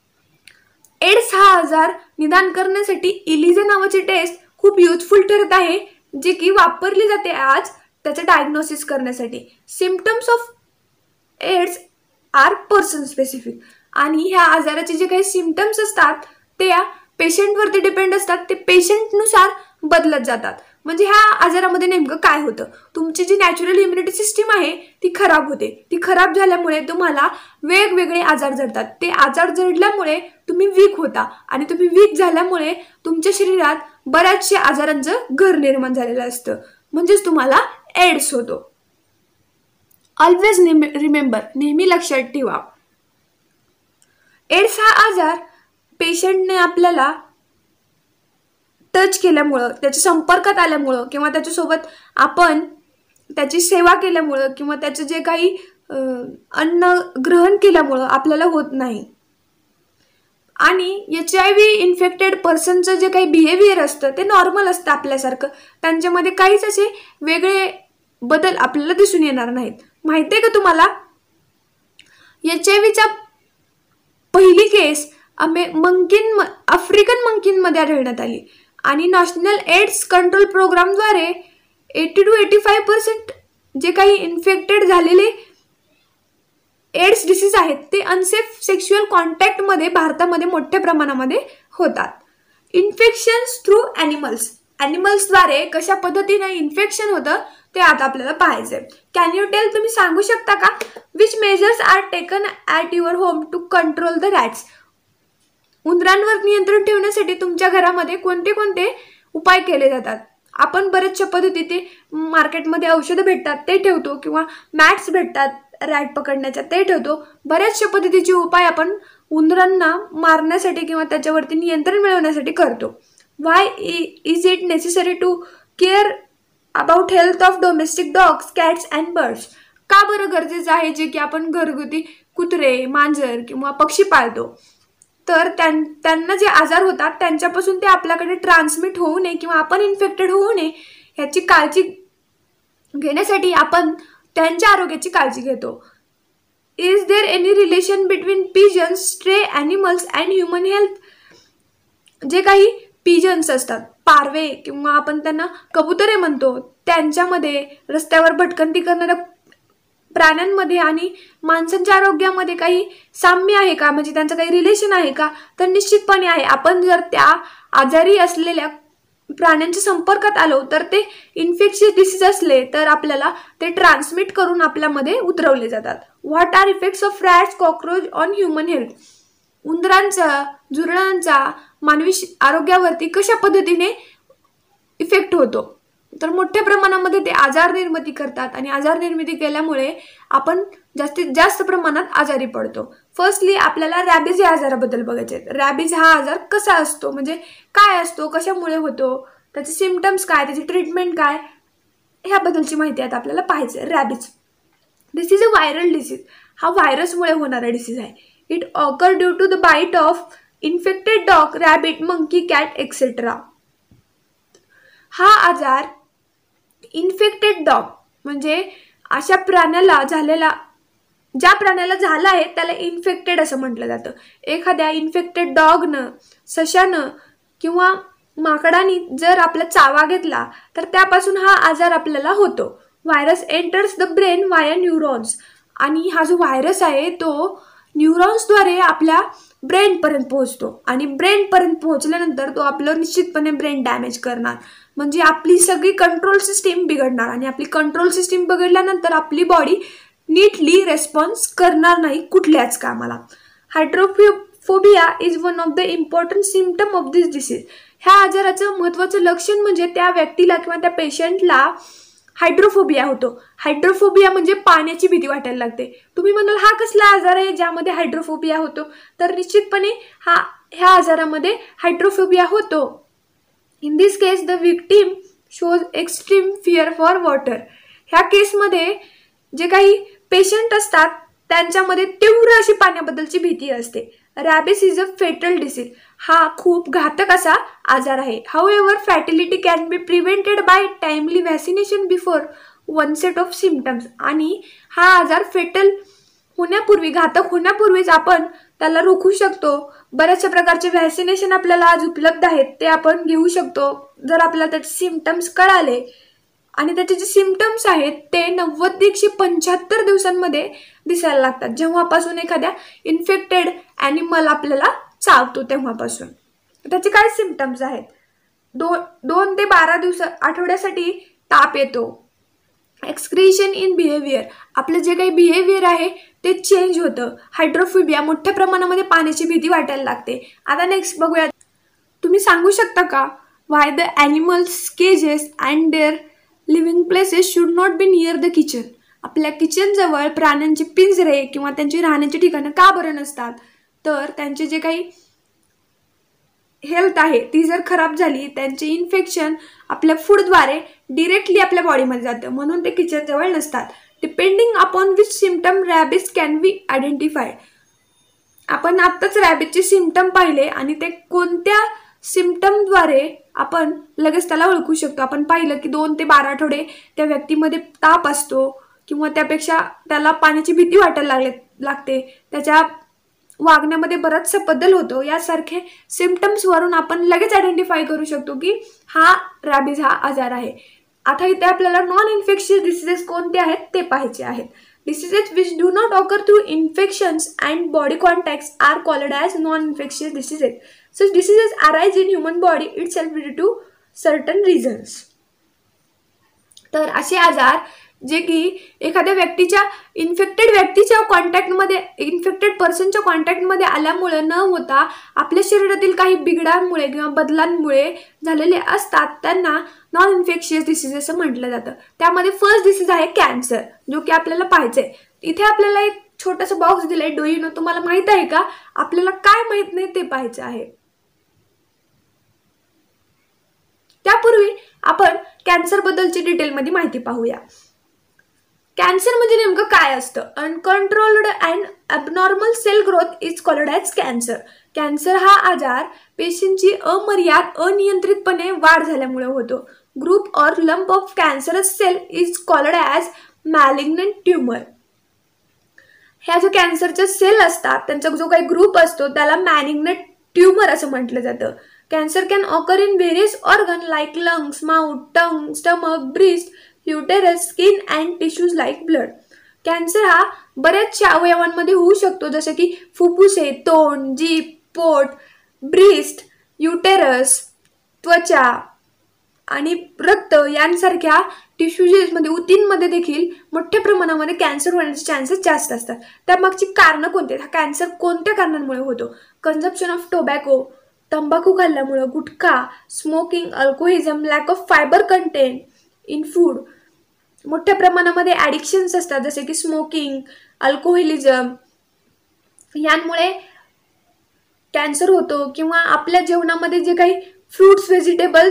एड्स हा आजार निदान करण्यासाठी इलिझा नावाची टेस्ट खूप युजफुल ठरत आहे, जी की वापरली जाते आज त्याचं डायग्नोसिस करण्यासाठी. Symptoms of AIDS are person specific. आणि ह्या आजाराचे जे काही सिम्पटम्स असतात ते या पेशंटवरती डिपेंड असतात, ते पेशंटनुसार बदलत जातात. म्हणजे ह्या आजारामध्ये नेमकं काय होतं, तुमची जी नॅचरल इम्युनिटी सिस्टीम आहे ती खराब होते. ती खराब झाल्यामुळे तुम्हाला वेगवेगळे आजार जडतात. ते आजार जडल्यामुळे तुम्ही वीक होता आणि तुम्ही वीक झाल्यामुळे तुमच्या शरीरात बऱ्याचशा आजारांचं घर निर्माण झालेलं असतं, म्हणजेच तुम्हाला एड्स होतो. ऑलवेज रिमेंबर, नेहमी लक्षात ठेवा, एड्स हा आजार पेशंटने आपल्याला टच केल्यामुळं, त्याच्या संपर्कात आल्यामुळं किंवा त्याच्यासोबत आपण त्याची सेवा केल्यामुळं किंवा त्याचं जे काही अन्न ग्रहण केल्यामुळं आपल्याला होत नाही. आणि एच आय व्ही इन्फेक्टेड पर्सनचं जे काही बिहेवियर असतं ते नॉर्मल असतं आपल्यासारखं, त्यांच्यामध्ये काहीच असे वेगळे बदल आपल्याला दिसून येणार नाहीत. माहिती आहे का तुम्हाला, एच आय व्हीचा पहिली केस अमे मंकीन आफ्रिकन मंकींमध्ये आढळण्यात आली आणि नॅशनल एड्स कंट्रोल प्रोग्रामद्वारे eighty to eighty five percent जे काही इन्फेक्टेड झालेले एड्स डिसीज आहेत ते अनसेफ सेक्शुअल कॉन्टॅक्टमध्ये भारतामध्ये मोठ्या प्रमाणामध्ये होतात. Infections through animals. ॲनिमल्सद्वारे कशा पद्धतीने इन्फेक्शन होतं ते आता आपल्याला पाहायचं आहे. कॅन यू टेल, तुम्ही सांगू शकता का, which measures are taken at your home to control the rats. उंदरांवर नियंत्रण ठेवण्यासाठी तुमच्या घरामध्ये कोणते कोणते उपाय केले जातात. आपण बऱ्याचशा पद्धती मार्केटमध्ये औषधं भेटतात ते ठेवतो किंवा मॅट्स भेटतात रॅट पकडण्याच्या ते ठेवतो. बऱ्याचशा पद्धतीचे उपाय आपण उंदरांना मारण्यासाठी किंवा त्याच्यावरती नियंत्रण मिळवण्यासाठी करतो. Why is it necessary to care about health of domestic dogs, cats and birds. का बरं गरजेचं आहे जे की आपण घरगुती कुत्रे, मांजर किंवा पक्षी पाळतो, तर त्यां त्यांना जे आजार होतात त्यांच्यापासून ते आपल्याकडे ट्रान्समिट होऊ नये किंवा आपण इन्फेक्टेड होऊ नये ह्याची काळजी घेण्यासाठी आपण त्यांच्या आरोग्याची काळजी घेतो. Is there any relation between pigeons, stray animals and human health. जे काही पिजन्स असतात, पारवे किंवा आपण त्यांना कबुतरे म्हणतो, त्यांच्यामध्ये रस्त्यावर भटकंती करणाऱ्या प्राण्यांमध्ये आणि माणसांच्या आरोग्यामध्ये काही साम्य आहे का, म्हणजे त्यांचं काही रिलेशन आहे का, तर निश्चितपणे आहे. आपण जर त्या आजारी असलेल्या प्राण्यांच्या संपर्कात आलो तर ते इन्फेक्शियस डिसीज असले तर आपल्याला ते ट्रान्समिट करून आपल्यामध्ये उतरवले जातात. What are effects of rats, cockroach on human health. उंदरांचा, झुरळांचा मानवी आरोग्यावरती कशा पद्धतीने इफेक्ट होतो, तर मोठ्या प्रमाणामध्ये ते आजार निर्मिती करतात आणि आजार निर्मिती केल्यामुळे आपण जास्तीत जास्त प्रमाणात आजारी पडतो. फर्स्टली आपल्याला रॅबीज या आजाराबद्दल बघायचे आहेत. रॅबीज हा आजार कसा असतो, म्हणजे काय असतो, कशामुळे होतो, त्याचे सिम्पटम्स काय, त्याची ट्रीटमेंट काय. ह्याबद्दलची माहिती आता आपल्याला पाहायचं. Rabies this is a viral disease. हा व्हायरसमुळे होणारा डिसीज आहे. It occur due to the bite of infected dog, rabbit, monkey, cat etcetera. हा आजार इन्फेक्टेड डॉग म्हणजे अशा प्राण्याला झालेला, ज्या प्राण्याला झाला आहे त्याला इन्फेक्टेड असं म्हटलं जातं. एखाद्या इन्फेक्टेड डॉगनं, सशानं किंवा माकडानी जर आपला चावा घेतला तर त्यापासून हा आजार आपल्याला होतो. Virus enters the brain via neurons. आणि हा जो व्हायरस आहे तो न्यूरॉन्सद्वारे आपल्या ब्रेनपर्यंत पोहोचतो आणि ब्रेनपर्यंत पोहोचल्यानंतर तो आपलं निश्चितपणे ब्रेन डॅमेज करणार. म्हणजे आपली सगळी कंट्रोल सिस्टीम बिघडणार आणि आपली कंट्रोल सिस्टीम बिघडल्यानंतर आपली बॉडी नीटली रेस्पॉन्स करणार नाही कुठल्याच कामाला. Hydrophobia is one of the important symptom of this disease. ह्या आजाराचं महत्त्वाचं लक्षण म्हणजे त्या व्यक्तीला किंवा त्या पेशंटला हायड्रोफोबिया होतो. हायड्रोफोबिया म्हणजे पाण्याची भीती वाटायला लागते. तुम्ही म्हणाल हा कसला आजार आहे ज्यामध्ये हायड्रोफोबिया होतो? तर निश्चितपणे हा ह्या आजारामध्ये हायड्रोफोबिया होतो. In this case the victim shows extreme fear for water. ह्या केसमध्ये जे काही पेशंट असतात त्यांच्यामध्ये तीव्र अशी पाण्याबद्दलची भीती असते. Rabies is a fatal disease. हा खूप घातक असा आजार आहे. However fatality can be prevented by timely vaccination before onset of symptoms. आणि हा आजार फेटल होण्यापूर्वी, घातक होण्यापूर्वीच आपण त्याला रोखू शकतो. बऱ्याचशा प्रकारचे व्हॅक्सिनेशन आपल्याला आज उपलब्ध आहेत, ते आपण घेऊ शकतो जर आपल्याला त्याचे सिम्पटम्स कळाले. आणि त्याचे जे सिम्पटम्स आहेत ते नव्वद ते एकशे पंच्याहत्तर दिवसांमध्ये दिसायला लागतात, जेव्हापासून एखाद्या इन्फेक्टेड ॲनिमल आपल्याला चावतो तेव्हापासून. त्याचे काय सिम्पटम्स आहेत? दोन दोन ते बारा दिवस आठवड्यासाठी ताप येतो. एक्सक्रिशन इन बिहेवियर, आपलं जे काही बिहेवियर आहे ते चेंज होतं. हायड्रोफोबिया, मोठ्या प्रमाणामध्ये पाण्याची भीती वाटायला लागते. आता नेक्स्ट बघूया. तुम्ही सांगू शकता का why the animals cages and their living places should not be near the kitchen. आपल्या किचनजवळ प्राण्यांचे पिंजरे किंवा त्यांची राहण्याची ठिकाणं का बरं नसतात? तर त्यांचे जे काही हेल्थ आहे ती जर खराब झाली, त्यांचे इन्फेक्शन आपल्या फूडद्वारे डिरेक्टली आपल्या बॉडीमध्ये जातं, म्हणून ते किचनजवळ नसतात. Depending upon which symptom rabies can be identified. आपण आत्ताच रॅबिसचे सिम्पटम पाहिले आणि ते कोणत्या सिम्पटमद्वारे आपण लगेच त्याला ओळखू शकतो. आपण पाहिलं की दोन ते बारा आठवडे त्या व्यक्तीमध्ये ताप असतो किंवा त्यापेक्षा त्याला पाण्याची भीती वाटायला लागले लागते त्याच्या वागण्यामध्ये बराचसा बदल होतो. यासारखे सिम्पटम्सवरून आपण लगेच आयडेंटिफाय करू शकतो की हा रॅबिज हा आजार आहे. आता इथे आपल्याला नॉन इन्फेक्शियस डिसीजेस कोणते आहेत ते पाहायचे आहेत. Diseases which do not occur through infections and body contacts are called as non infectious diseases. Such diseases arise in human body itself due to certain reasons. तर असे आजार जे की एखाद्या व्यक्तीच्या इन्फेक्टेड व्यक्तीच्या कॉन्टॅक्टमध्ये, इन्फेक्टेड पर्सनच्या कॉन्टॅक्टमध्ये आल्यामुळे न होता आपल्या शरीरातील काही बिघडांमुळे किंवा बदलांमुळे झालेले असतात, त्यांना नॉन इन्फेक्शियस डिसीज असं म्हटलं जातं. त्यामध्ये फर्स्ट डिसीज आहे कॅन्सर, जो की आपल्याला पाहायचंय. इथे आपल्याला एक छोटासा बॉक्स दिलाय. डू यू नो, तुम्हाला माहित आहे का? आपल्याला काय माहित नाही ते पाहायचं आहे. त्यापूर्वी आपण कॅन्सर बद्दलची डिटेलमध्ये माहिती पाहूया. कॅन्सर म्हणजे नेमकं काय असतं? Uncontrolled and abnormal cell growth is called as cancer. Cancer हा आजार पेशींची अमर्याद अनियंत्रितपणे वाढ झाल्यामुळे होतो. Group or lump of cancerous cell is called as malignant tumour. ह्या जो कॅन्सरच्या सेल असतात त्यांचा जो काही ग्रुप असतो त्याला मॅलिग्नंट ट्यूमर असं म्हटलं जातं. Cancer can occur in various organ like lungs, mouth, tongue, stomach, breast, uterus, skin and tissues like blood. Cancer हा बऱ्याचशा अवयवांमध्ये होऊ शकतो, जसं की फुफ्फुसे, तोंड, जीभ, पोट, ब्रेस्ट, युटेरस, त्वचा आणि रक्त यांसारख्या टिश्यूजमध्ये, ऊतींमध्ये देखील मोठ्या प्रमाणामध्ये कॅन्सर होण्याचे चान्सेस जास्त असतात. त्यामागची कारणं कोणती? हा कॅन्सर कोणत्या कारणांमुळे होतो? कन्झम्पशन ऑफ टोबॅको, तंबाखू खाल्ल्यामुळं, gutkha, smoking, alcoholism, lack of fibre content in food. मोठ्या प्रमाणामध्ये ॲडिक्शन्स असतात जसे की स्मोकिंग, अल्कोहोलिझम, यांमुळे कॅन्सर होतो. किंवा आपल्या जेवणामध्ये जे काही फ्रूट्स, व्हेजिटेबल्स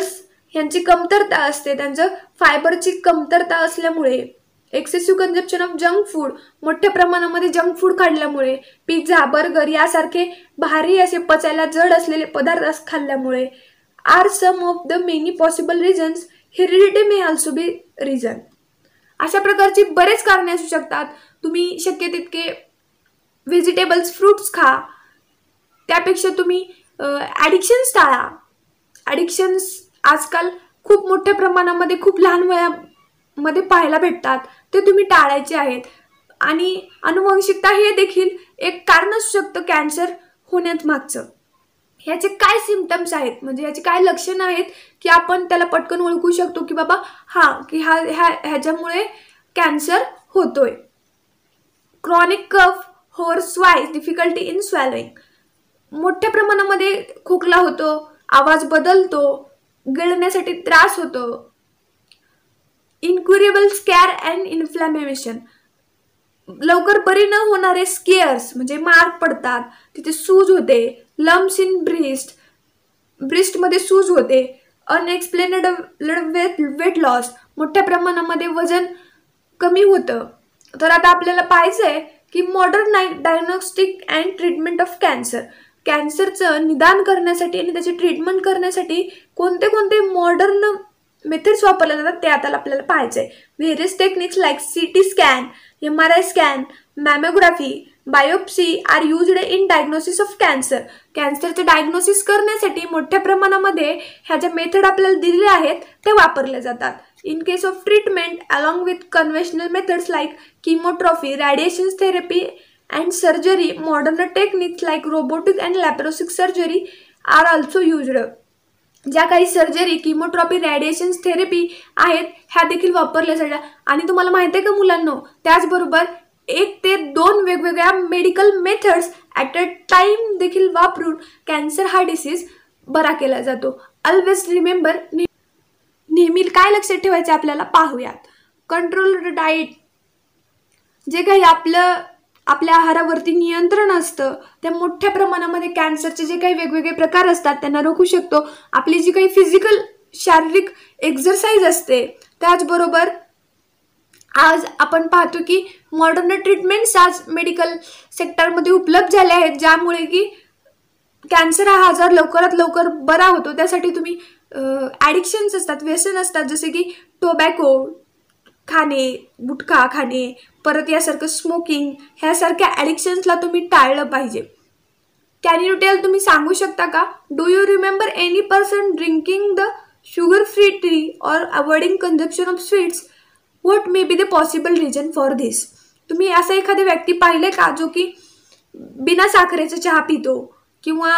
यांची कमतरता असते, त्यांचं फायबरची कमतरता असल्यामुळे, excessive consumption of junk food, मोठ्या प्रमाणामध्ये जंक फूड खाल्ल्यामुळे, पिझ्झा बर्गर यासारखे भारी असे पचायला जड असलेले पदार्थ खाल्ल्यामुळे are some of the many possible reasons. Heredity may also be reason. अशा प्रकारची बरेच कारणे असू शकतात. तुम्ही शक्य तितके व्हेजिटेबल्स फ्रूट्स खा. त्यापेक्षा तुम्ही ॲडिक्शन्स टाळा. ॲडिक्शन्स आजकाल खूप मोठ्या प्रमाणामध्ये खूप लहान वयामध्ये पाहायला भेटतात, ते तुम्ही टाळायचे आहेत. आणि अनुवंशिकता हे देखील एक कारण असू शकतं कॅन्सर होण्यात मागचं. ह्याचे काय सिम्पटम्स आहेत, म्हणजे ह्याची काय लक्षणं आहेत की आपण त्याला पटकन ओळखू शकतो की बाबा हा की हा ह्या ह्याच्यामुळे कॅन्सर होतोय. Chronic cough, hoarse voice, difficulty in swallowing, मोठ्या प्रमाणामध्ये खोकला होतो, आवाज बदलतो, गिळण्यासाठी त्रास होतो. इनक्युरेबल स्कॅर अँड इन्फ्लॅमेशन, लवकर बरी न होणारे स्केअर्स म्हणजे मार्क पडतात, तिथे सूज होते. लम्प्स इन ब्रेस्ट, ब्रेस्टमध्ये सूज होते. अनएक्सप्लेनेड वेट वेट लॉस, मोठ्या प्रमाणामध्ये वजन कमी होतं. तर आता आपल्याला पाहायचं आहे की modern diagnostic and treatment of cancer, कॅन्सरचं निदान करण्यासाठी आणि त्याची ट्रीटमेंट करण्यासाठी कोणते कोणते मॉडर्न मेथड्स वापरले जातात ते आता आपल्याला पाहायचं आहे. Various techniques like C T scan, M R I scan, mammography, biopsy are used in diagnosis of cancer. कॅन्सरचं डायग्नोसिस करण्यासाठी मोठ्या प्रमाणामध्ये ह्या ज्या मेथड आपल्याला दिलेल्या आहेत ते वापरले जातात. In case of treatment along with conventional methods like chemotherapy, radiation therapy and surgery, modern techniques like robotic and laparoscopic surgery are also used. ज्या काही सर्जरी, किमोथेरपी, रेडिएशन थेरपी आहेत ह्या देखील वापरल्या जातात. आणि तुम्हाला माहिती आहे का मुलांनो, त्याचबरोबर एक ते दोन वेगवेगळ्या medical methods at a time देखील वापरून कॅन्सर हा डिसीज बरा केला जातो. ऑलवेज रिमेंबर, नेहमी काय लक्षात ठेवायचं आपल्याला पाहूयात. कंट्रोल्ड डाएट, जे काही आपलं आपल्या आहारावरती नियंत्रण असतं ते मोठ्या प्रमाणामध्ये कॅन्सरचे जे काही वेगवेगळे प्रकार असतात त्यांना रोखू शकतो. आपली जी काही फिजिकल शारीरिक एक्झरसाइज असते, त्याचबरोबर आज आपण पाहतो की मॉडर्न ट्रीटमेंट्स आज मेडिकल सेक्टरमध्ये उपलब्ध झाल्या आहेत, ज्यामुळे की कॅन्सर हा आजार लवकरात लवकर बरा होतो. त्यासाठी तुम्ही ॲडिक्शन्स असतात, व्यसन असतात, जसे की टोबॅको खाणे, गुटखा खाणे, परत यासारखं स्मोकिंग, ह्यासारख्या ॲडिक्शन्सला तुम्ही टाळलं पाहिजे. कॅन यू टेल, तुम्ही सांगू शकता का, do you remember any person drinking the sugar free tea और avoiding consumption of sweets? What may be the possible reason for this? तुम्ही असं एखादी व्यक्ती पाहिले का जो की बिना साखरेचा चहा पितो किंवा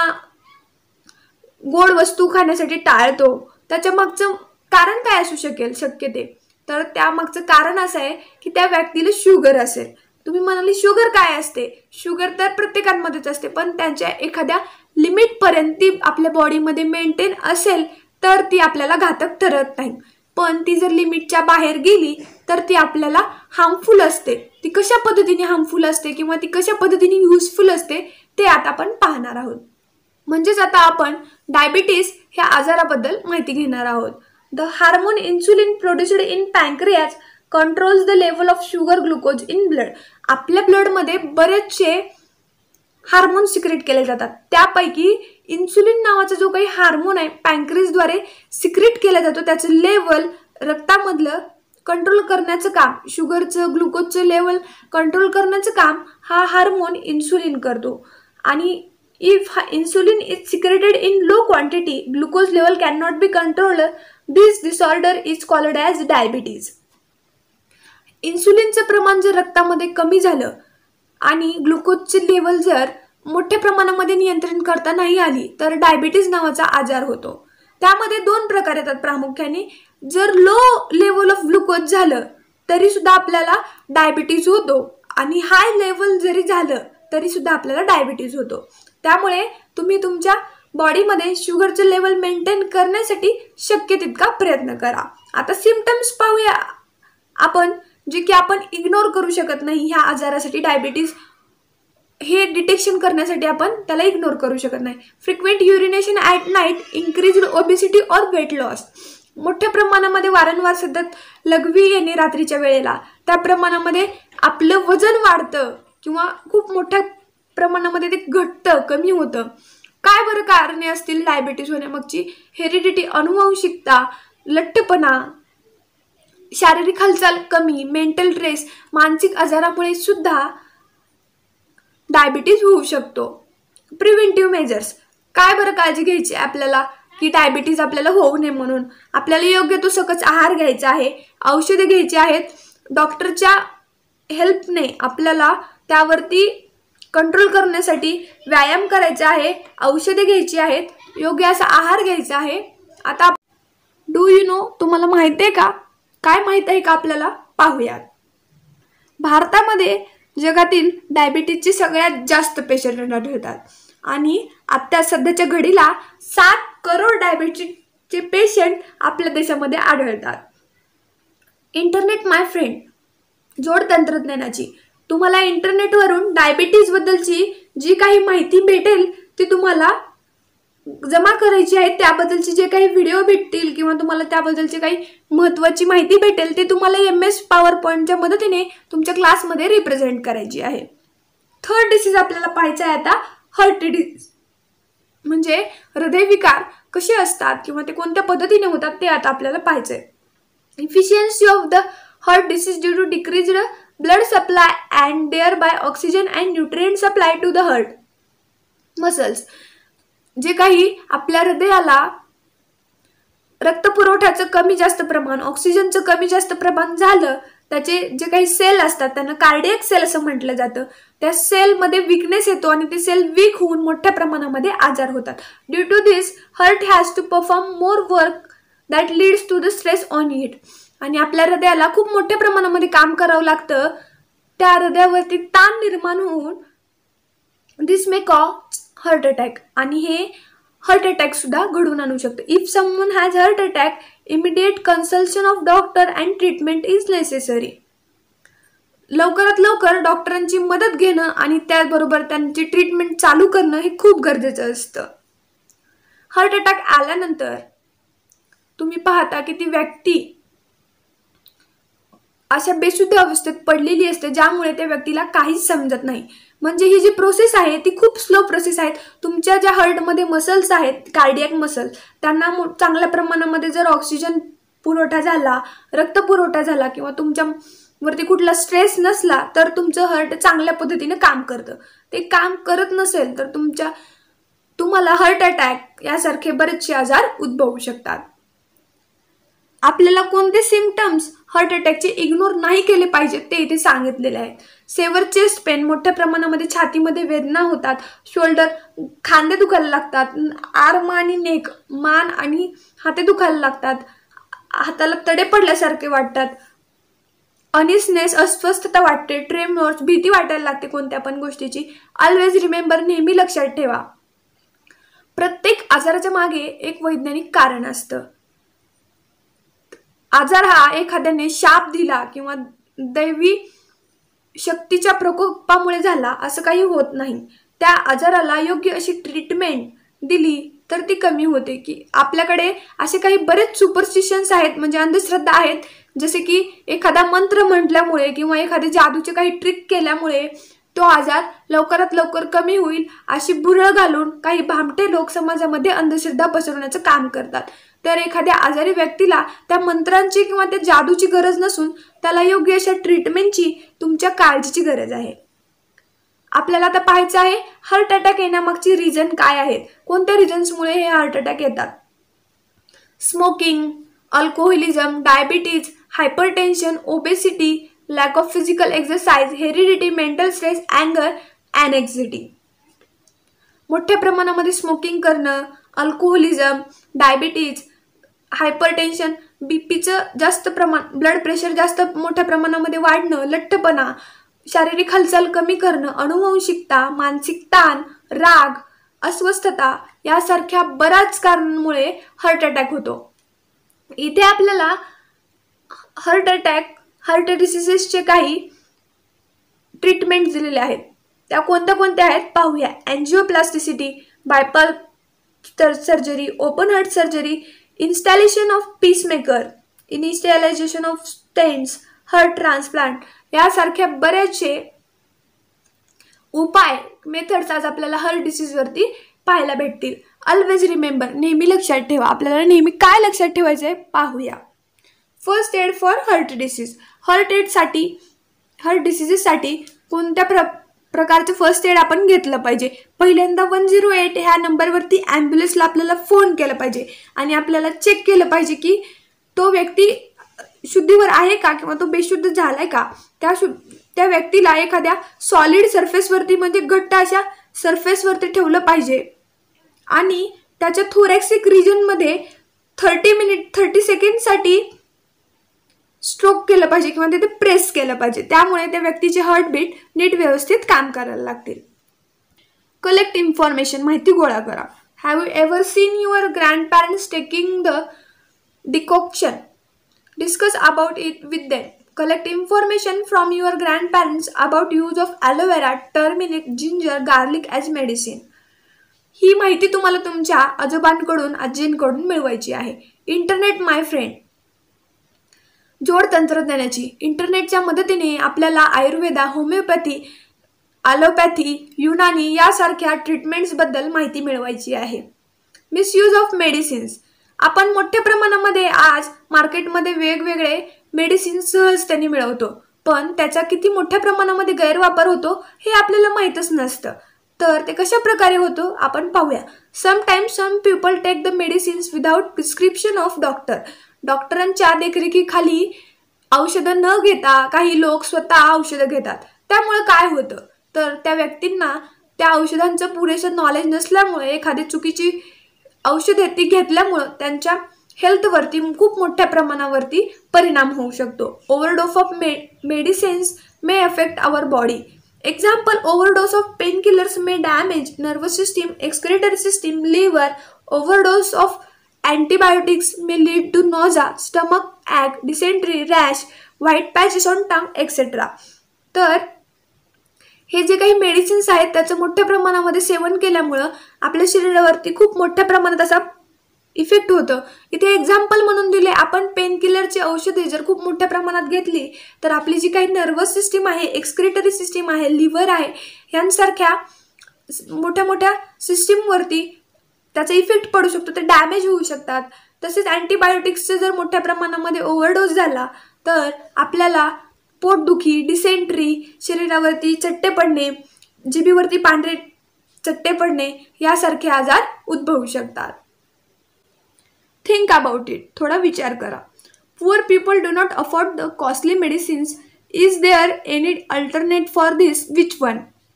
गोड वस्तू खाण्यासाठी टाळतो? त्याच्या मागचं कारण काय असू शकेल शक्य ते? तर त्यामागचं कारण असं आहे की त्या व्यक्तीला शुगर असेल. तुम्ही म्हणाले शुगर काय असते? शुगर तर प्रत्येकांमध्येच असते, पण त्यांच्या एखाद्या लिमिटपर्यंत ती आपल्या बॉडीमध्ये मेंटेन असेल तर ती आपल्याला घातक ठरत नाही. पण ती जर लिमिटच्या बाहेर गेली तर ती आपल्याला हार्मफुल असते. ती कशा पद्धतीने हार्मफुल असते किंवा ती कशा पद्धतीने युजफुल असते ते आता आपण पाहणार आहोत. म्हणजेच आता आपण डायबिटीस ह्या आजाराबद्दल माहिती घेणार आहोत. The hormone insulin produced in pancreas controls the level of sugar glucose in blood. आपल्या ब्लडमध्ये बरेचसे हार्मोन सिक्रेट केले जातात. त्यापैकी इन्सुलिन नावाचा जो काही हार्मोन आहे पॅन्क्रियासद्वारे सिक्रेट केला जातो. त्याचं लेवल रक्तामधलं कंट्रोल करण्याचं काम, शुगरचं ग्लुकोजचं लेवल कंट्रोल करण्याचं काम हा हार्मोन इन्सुलिन करतो. आणि if insulin is secreted in low quantity, glucose level cannot be controlled. This disorder is called as diabetes. इन्सुलिनचं प्रमाण जर रक्तामध्ये कमी झालं आणि ग्लुकोजचे लेवल जर मोठ्या प्रमाणामध्ये नियंत्रण करता नाही आली तर डायबिटीज नावाचा आजार होतो. त्यामध्ये दोन प्रकार येतात प्रामुख्याने. जर लो लेवल ऑफ ग्लुकोज झालं तरी सुद्धा आपल्याला डायबिटीज होतो आणि हाय लेवल जरी झालं तरी सुद्धा आपल्याला डायबिटीज होतो. त्यामुळे तुम्ही तुमच्या बॉडीमध्ये शुगरचं लेवल मेंटेन करण्यासाठी शक्य तितका प्रयत्न करा. आता सिम्पटम्स पाहूया आपण, जे की आपण इग्नोर करू शकत नाही. ह्या आजारासाठी डायबिटीज हे डिटेक्शन करण्यासाठी आपण त्याला इग्नोर करू शकत नाही. Frequent urination at night, increased obesity और वेट लॉस. मोठ्या प्रमाणामध्ये वारंवार सतत लघवी येणे रात्रीच्या वेळेला, त्या प्रमाणामध्ये आपलं वजन वाढतं किंवा खूप मोठ्या प्रमाणामध्ये ते घटतं, कमी होतं. काय बरं कारणे असतील डायबिटीज होण्यामागची? हेरिडिटी, अनुवंशिकता, लठ्ठपणा, शारीरिक हालचाल कमी, मेंटल स्ट्रेस, मानसिक आजारामुळे सुद्धा डायबिटीज होऊ शकतो. प्रिव्हेंटिव्ह मेजर्स, काय बरं काळजी घ्यायची आपल्याला की डायबिटीज आपल्याला होऊ नये म्हणून? आपल्याला योग्य तो सकस आहार घ्यायचा आहे, औषधे घ्यायची आहेत, डॉक्टरच्या हेल्पने आपल्याला त्यावरती कंट्रोल करण्यासाठी व्यायाम करायचा आहे, औषधे घ्यायची आहेत, योग्य असा आहार घ्यायचा आहे. आता डू यू नो, तुम्हाला माहिती आहे का? काय माहित आहे का आपल्याला? पाहूयात. भारतामध्ये जगातील डायबिटीजचे सगळ्यात जास्त पेशंट आढळतात आणि आता सध्याच्या घडीला सात करोड डायबिटीजचे पेशंट आपल्या देशामध्ये आढळतात. इंटरनेट माय फ्रेंड, जोड तंत्रज्ञानाची. तुम्हाला इंटरनेटवरून डायबिटीजबद्दलची जी काही माहिती भेटेल ती तुम्हाला जमा करायची आहे. त्याबद्दलचे जे काही व्हिडिओ भेटतील किंवा तुम्हाला त्याबद्दलची काही महत्त्वाची माहिती भेटेल ते तुम्हाला एम एस पॉवर पॉईंटच्या मदतीने तुमच्या क्लासमध्ये रिप्रेझेंट करायची आहे. थर्ड डिसीज आपल्याला पाहायचा आहे आता, हार्ट डिसीज. म्हणजे हृदयविकार कसे असतात किंवा ते कोणत्या पद्धतीने होतात ते आता आपल्याला पाहायचं आहे. Efficiency of the heart disease due to decreased blood supply and thereby oxygen and nutrient supply to the heart muscles. जे काही आपल्या हृदयाला रक्तपुरवठ्याचं कमी जास्त प्रमाण, ऑक्सिजनचं कमी जास्त प्रमाण झालं, त्याचे जे काही सेल असतात त्यांना कार्डियक सेल असं म्हटलं जातं. त्या सेलमध्ये विकनेस येतो आणि ते सेल वीक होऊन मोठ्या प्रमाणामध्ये आजार होतात. Due to this heart has to perform more work that leads to the stress on it. आणि आपल्या हृदयाला खूप मोठ्या प्रमाणामध्ये काम करावं लागतं, त्या हृदयावरती ताण निर्माण होऊन this may cause heart attack, आणि हे हार्ट अटॅक सुद्धा घडून आणू शकतो. If someone has heart attack, immediate consultation of doctor and treatment is necessary. लवकरात लवकर डॉक्टरांची मदत घेणं आणि त्याचबरोबर त्यांची ट्रीटमेंट चालू करणं हे खूप गरजेचं असतं. हार्ट अटॅक आल्यानंतर तुम्ही पाहता की ती व्यक्ती अशा बेशुद्ध अवस्थेत पडलेली असते, ज्यामुळे त्या व्यक्तीला काहीच समजत नाही. म्हणजे ही जी प्रोसेस आहे ती खूप स्लो प्रोसेस आहे. तुमच्या ज्या हार्टमध्ये मसल्स आहेत, कार्डियक मसल, त्यांना चांगल्या प्रमाणामध्ये जर ऑक्सिजन पुरवठा झाला, रक्त पुरवठा झाला किंवा तुमच्यावरती कुठला स्ट्रेस नसला तर तुमचं हार्ट चांगल्या पद्धतीने काम करतं. ते काम करत नसेल तर तुमच्या तुम्हाला हार्ट अटॅक यासारखे बरेचसे आजार उद्भवू शकतात. आपल्याला कोणते सिम्पटम्स हार्ट अटॅकचे इग्नोर नाही केले पाहिजेत ते इथे सांगितलेले आहेत. सेवर चेस्ट पेन, मोठ्या प्रमाणामध्ये छातीमध्ये वेदना होतात, शोल्डर खांदे दुखायला लागतात, आर्म आणि नेक, मान आणि हाते दुखायला लागतात, हाताला तडे पडल्यासारखे वाटतात, अनिसनेस, अस्वस्थता वाटते, ट्रेमोर्स, भीती वाटायला लागते कोणत्या पण गोष्टीची. ऑलवेज रिमेंबर, नेहमी लक्षात ठेवा, प्रत्येक आजाराच्या मागे एक वैज्ञानिक कारण असतं. आजार हा एखाद्याने शाप दिला किंवा दैवी शक्तीच्या प्रकोपामुळे झाला असं काही होत नाही. त्या आजाराला योग्य अशी ट्रीटमेंट दिली तर ती कमी होते. की आपल्याकडे असे काही बरेच सुपरस्टिशन्स आहेत, म्हणजे अंधश्रद्धा आहेत, जसे की एखादा मंत्र म्हटल्यामुळे किंवा एखादी जादूचे काही ट्रिक केल्यामुळे तो आजार लवकरात लवकर कमी होईल अशी भुरळ घालून काही भामटे लोक समाजामध्ये अंधश्रद्धा पसरवण्याचं काम करतात. तर एखाद्या आजारी व्यक्तीला त्या मंत्रांची किंवा त्या जादूची गरज नसून त्याला योग्य अशा ट्रीटमेंटची, तुमच्या काळजीची गरज आहे. आपल्याला आता पाहायचं आहे हार्ट अटॅक येण्यामागची रिझन काय आहेत, कोणत्या रिझन्समुळे हे हार्ट अटॅक येतात. Smoking, alcoholism, diabetes, hypertension, obesity, lack of physical exercise, heredity, mental stress, अँगर, अँक्झायटी. मोठ्या प्रमाणामध्ये स्मोकिंग करणं, अल्कोहोलिझम, डायबिटीज, हायपरटेन्शन, बीपीचं जास्त प्रमाण, ब्लड प्रेशर जास्त मोठ्या प्रमाणामध्ये वाढणं, लठ्ठपणा, शारीरिक हालचाल कमी करणं, अनुवंशिकता, मानसिक ताण, राग, अस्वस्थता यासारख्या बऱ्याच कारणांमुळे हार्ट अटॅक होतो. इथे आपल्याला हार्ट अटॅक, हार्ट डिसीजेसचे काही ट्रीटमेंट दिलेले आहेत. त्या कोणत्या कोणत्या आहेत पाहूया. Angioplasticity, bypass surgery, open heart surgery, installation of pacemaker, initialization of stents, heart transplant यासारख्या बरेचसे उपाय मेथड्स आज आपल्याला हार्ट डिसीजवरती पाहायला भेटतील. ऑलवेज रिमेंबर, नेहमी लक्षात ठेवा. आपल्याला नेहमी काय लक्षात ठेवायचं आहे पाहूया. First aid for heart disease. Heart एडसाठी हार्ट डिसीजेससाठी कोणत्या प्र प्रकारचं फर्स्ट एड आपण घेतलं पाहिजे. पहिल्यांदा वन झिरो एट ह्या नंबरवरती ॲम्ब्युलन्सला आपल्याला फोन केला पाहिजे आणि आपल्याला चेक केलं पाहिजे की तो व्यक्ती शुद्धीवर आहे का किंवा तो बेशुद्ध झालाय का. त्या शु त्या व्यक्तीला एखाद्या सॉलिड सरफेसवरती म्हणजे घट्ट अशा सरफेसवरती ठेवलं पाहिजे आणि त्याच्या थोरॅक्सिक रिजनमध्ये थर्टी मिनिट थर्टी सेकंडसाठी स्ट्रोक केलं पाहिजे किंवा तिथे प्रेस केलं पाहिजे. त्यामुळे त्या व्यक्तीचे हार्टबीट नीट व्यवस्थित काम करायला लागतील. कलेक्ट इन्फॉर्मेशन, माहिती गोळा करा. Have you ever seen your grandparents taking the decoction? Discuss about it with them. Collect information from your grandparents about use of aloe vera, turmeric, ginger, garlic as medicine. ही माहिती तुम्हाला तुमच्या आजोबांकडून आजींकडून मिळवायची आहे. Internet my friend. जोड तंत्रज्ञानाची. इंटरनेटच्या मदतीने आपल्याला आयुर्वेदा, होमिओपॅथी, ॲलोपॅथी, युनानी यासारख्या ट्रीटमेंट्सबद्दल माहिती मिळवायची आहे. Misuse of medicines. आपण मोठ्या प्रमाणामध्ये आज मार्केटमध्ये वेगवेगळे मेडिसिन्स सहजतेने मिळवतो, पण त्याचा किती मोठ्या प्रमाणामध्ये गैरवापर होतो हे आपल्याला माहीतच नसतं. तर ते कशा प्रकारे होतो आपण पाहूया. Sometimes some people take the medicines without prescription of doctor. डॉक्टरांच्या देखरेखीखाली औषधं न घेता काही लोक स्वतः औषधं घेतात. त्यामुळे काय होतं तर त्या व्यक्तींना त्या औषधांचं पुरेसं नॉलेज नसल्यामुळे एखादी चुकीची औषधे ती घेतल्यामुळं त्यांच्या हेल्थवरती खूप मोठ्या प्रमाणावरती परिणाम होऊ शकतो. Overdose of may medicines may affect our body. Example, overdose of painkillers may damage nervous system, excretory system, liver. Overdose of antibiotics may lead to nausea, stomach ache, dysentery, rash, white patches on tongue, et cetera. तर हे जे काही medicines आहेत त्याचं मोठ्या प्रमाणामध्ये सेवन केल्यामुळं आपल्या शरीरावरती खूप मोठ्या प्रमाणात असा इफेक्ट होतं. इथे एक्झाम्पल म्हणून दिले, आपण पेनकिलरची औषधे जर खूप मोठ्या प्रमाणात घेतली तर आपली जी काही नर्वस सिस्टीम आहे, एक्सक्रेटरी सिस्टीम आहे, लिव्हर आहे, यांसारख्या मोठ्या मोठ्या सिस्टीमवरती त्याचा इफेक्ट पडू शकतो, ते डॅमेज होऊ शकतात. तसेच अँटीबायोटिक्सचा जर मोठ्या प्रमाणामध्ये ओव्हरडोस झाला तर आपल्याला पोटदुखी, डिसेंट्री, शरीरावरती चट्टे पडणे, जिभेवरती पांढरे चट्टे पडणे यासारखे आजार उद्भवू शकतात. Think about it. थोडा विचार करा. Poor people do not afford the costly medicines. Is there any alternate for this? Which one?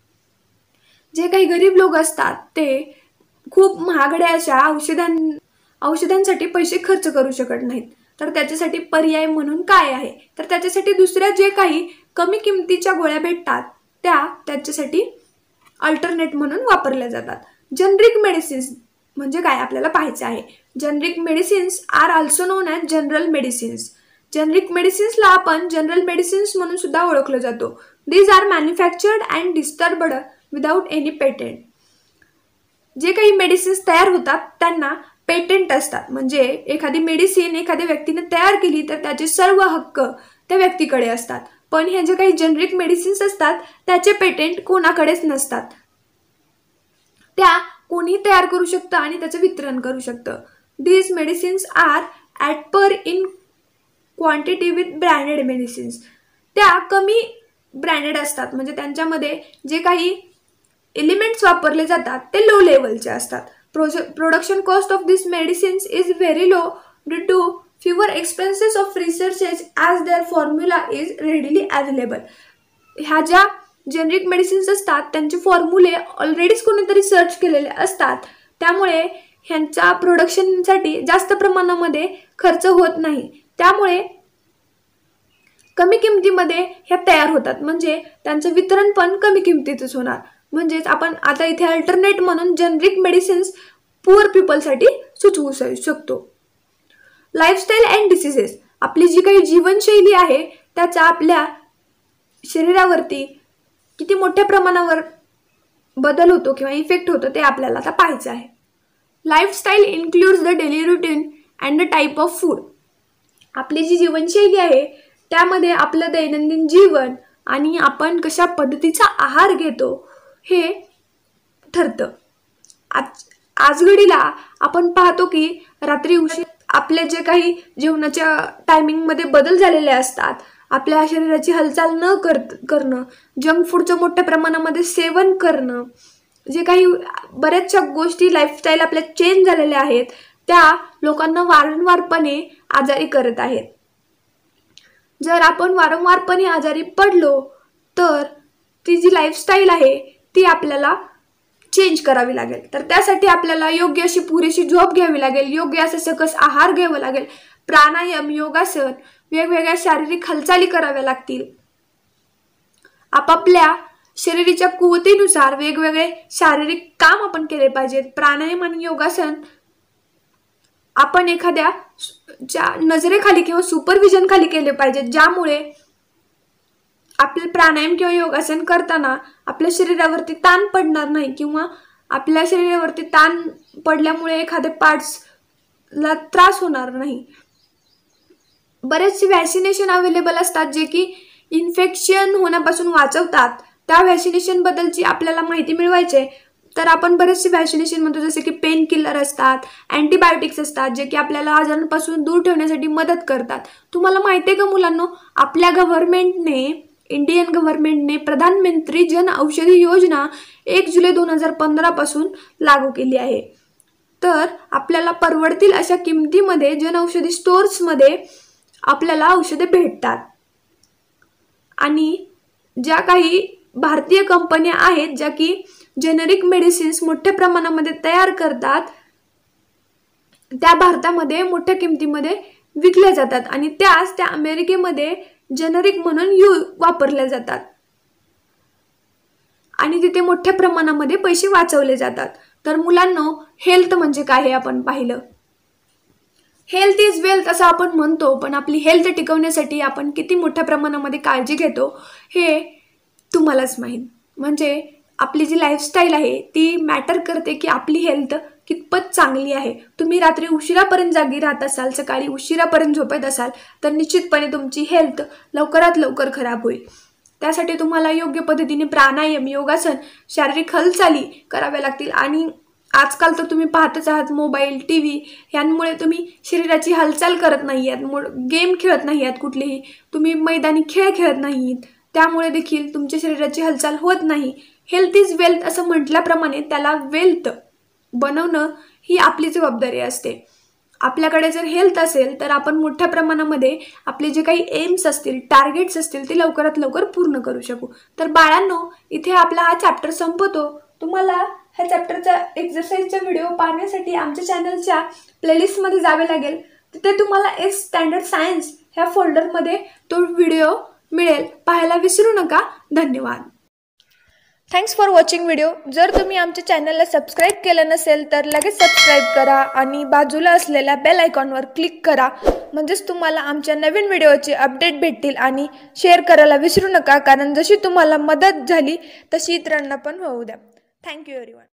जे काही गरीब लोक असतात ते खूप महागड्या अशा औषधां औषधांसाठी पैसे खर्च करू शकत नाहीत. तर त्याच्यासाठी पर्याय म्हणून काय आहे तर त्याच्यासाठी दुसऱ्या जे काही कमी किमतीच्या गोळ्या भेटतात त्या त्याच्यासाठी अल्टरनेट म्हणून वापरल्या जातात. जनरिक मेडिसिन्स म्हणजे काय आपल्याला पाहायचं आहे. Generic medicines are also known as general medicines. Generic मेडिसिन्सला आपण जनरल मेडिसिन्स म्हणून सुद्धा ओळखलं जातो. These are manufactured and disturbed without any patent. जे काही मेडिसिन्स तयार होतात त्यांना पेटंट असतात. म्हणजे एखादी मेडिसिन एखाद्या व्यक्तीने तयार केली तर त्याचे सर्व हक्क त्या व्यक्तीकडे असतात. पण हे जे काही जनरिक मेडिसिन्स असतात त्याचे पेटंट कोणाकडेच नसतात. त्या कोणी तयार करू शकतं आणि त्याचं वितरण करू शकतं. These medicines are at par in quantity with branded medicines. त्या कमी ब्रँडेड असतात म्हणजे त्यांच्यामध्ये जे काही एलिमेंट्स वापरले जातात ते लो लेवलचे असतात. प्रोज production cost of this medicines is very low due to fewer expenses of researches as their formula is readily available. ह्या ज्या जेनरिक मेडिसिन्स असतात त्यांचे फॉर्म्युले ऑलरेडीच कोणीतरी सर्च केलेले असतात, त्यामुळे ह्यांच्या प्रोडक्शनसाठी जास्त प्रमाणामध्ये खर्च होत नाही. त्यामुळे कमी किमतीमध्ये ह्या तयार होतात म्हणजे त्यांचं वितरण पण कमी किमतीतच होणार. म्हणजेच आपण आता इथे अल्टरनेट म्हणून जनरिक मेडिसिन्स पुअर पीपलसाठी सुचवू शकतो. Lifestyle and diseases. आपली जी काही जीवनशैली आहे त्याचा आपल्या शरीरावरती किती मोठ्या प्रमाणावर बदल होतो किंवा इफेक्ट होतो ते आपल्याला आता पाहायचं आहे. Lifestyle includes the daily routine and the type of food. आपली जी जीवनशैली आहे त्यामध्ये आपलं दैनंदिन जीवन आणि आपण कशा पद्धतीचा आहार घेतो हे ठरतं. आज आजघडीला आपण पाहतो की रात्री उशीर आपले जे काही जेवणाच्या टायमिंगमध्ये बदल झालेले असतात, आपल्या शरीराची हालचाल न कर करणं, जंक फूडचं मोठ्या प्रमाणामध्ये सेवन करणं, जे काही बऱ्याचशा गोष्टी लाईफस्टाईल आपल्या चेंज झालेल्या आहेत त्या लोकांना वारंवारपणे आजारी करत आहेत. जर आपण वारंवारपणे आजारी पडलो तर ती जी लाईफस्टाईल आहे ती आपल्याला चेंज करावी लागेल. तर त्यासाठी आपल्याला योग्य अशी पुरेशी झोप घ्यावी लागेल, योग्य असा सकस आहार घ्यावा लागेल, प्राणायाम, योगासन, वेगवेगळ्या शारीरिक हालचाली कराव्या लागतील. आपापल्या शरीराच्या कुवतीनुसार वेगवेगळे शारीरिक काम आपण केले पाहिजेत. प्राणायाम आणि योगासन आपण एखाद्या च्या नजरेखाली किंवा सुपरविजन खाली केले पाहिजेत, ज्यामुळे आपले प्राणायाम किंवा योगासन करताना आपल्या शरीरावरती ताण पडणार नाही किंवा आपल्या शरीरावरती ताण पडल्यामुळे एखाद्या पार्ट्सला त्रास होणार नाही. बरेचसे व्हॅक्सिनेशन अवेलेबल असतात जे की इन्फेक्शन होण्यापासून वाचवतात. त्या व्हॅक्सिनेशन बद्दलची आपल्याला माहिती मिळवायची तर आपण बरेचसे व्हॅक्सिनेशन म्हणतो, जसे की पेन किलर असतात, अँटीबायोटिक्स असतात जे की आपल्याला आजारांपासून दूर ठेवण्यासाठी मदत करतात. तुम्हाला माहिती आहे का मुलांनो, आपल्या गव्हर्नमेंटने इंडियन गव्हर्नमेंटने प्रधानमंत्री जन औषधी योजना एक जुलै दोन हजार पंधरा पासून लागू केली आहे. तर आपल्याला परवडतील अशा किमतीमध्ये जनऔषधी स्टोर्समध्ये आपल्याला औषधे भेटतात. आणि ज्या काही भारतीय कंपन्या आहेत ज्या की जेनेरिक मेडिसिन्स मोठ्या प्रमाणामध्ये तयार करतात त्या भारतामध्ये मोठ्या किमतीमध्ये विकल्या जातात आणि त्याच त्या अमेरिकेमध्ये जेनेरिक म्हणून यू वापरल्या जातात आणि तिथे मोठ्या प्रमाणामध्ये पैसे वाचवले जातात. तर मुलांनो, हेल्थ म्हणजे काय हे आपण पाहिलं. हेल्थ इज वेल्थ असं आपण म्हणतो, पण आपली हेल्थ टिकवण्यासाठी आपण किती मोठ्या प्रमाणामध्ये काळजी घेतो हे तुम्हालाच माहीत. म्हणजे आपली जी लाईफस्टाईल आहे ती मॅटर करते की आपली हेल्थ कितपत चांगली आहे. तुम्ही रात्री उशिरापर्यंत जागी राहत असाल, सकाळी उशिरापर्यंत झोपत असाल तर निश्चितपणे तुमची हेल्थ लवकरात लवकर खराब होईल. त्यासाठी तुम्हाला योग्य पद्धतीने प्राणायाम, योगासन, शारीरिक हालचाली कराव्या लागतील. आणि आजकाल तर तुम्ही पाहतच आहात मोबाईल, टी व्ही यांमुळे तुम्ही शरीराची हालचाल करत नाही आहात, गेम खेळत नाही आहात, कुठलेही तुम्ही मैदानी खेळ खेळत नाहीत, त्यामुळे देखील तुमच्या शरीराची हालचाल होत नाही. हेल्थ इज वेल्थ असं म्हटल्याप्रमाणे त्याला वेल्थ बनवणं ही आपली जबाबदारी असते. आपल्याकडे जर हेल्थ असेल तर आपण मोठ्या प्रमाणामध्ये आपले जे काही एम्स असतील, टार्गेट्स असतील ते लवकरात लवकर पूर्ण करू शकू. तर बाळांनो, इथे आपला हा चॅप्टर संपतो. तुम्हाला ह्या चॅप्टरचा एक्सरसाइजचा व्हिडिओ पाहण्यासाठी आमच्या चॅनलच्या प्लेलिस्टमध्ये जावे लागेल. तिथे तुम्हाला एस स्टँडर्ड सायन्स ह्या फोल्डरमध्ये तो व्हिडिओ मिळेल. पाहायला विसरू नका. धन्यवाद. Thanks for watching video. जर तुम्ही आमच्या चॅनलला सबस्क्राईब केलं नसेल तर लगेच सबस्क्राईब करा आणि बाजूला असलेल्या बेल आयकॉनवर क्लिक करा, म्हणजेच तुम्हाला आमच्या नवीन व्हिडिओचे अपडेट भेटतील. आणि शेअर करायला विसरू नका, कारण जशी तुम्हाला मदत झाली तशी इतरांना पण होऊ द्या. Thank you everyone.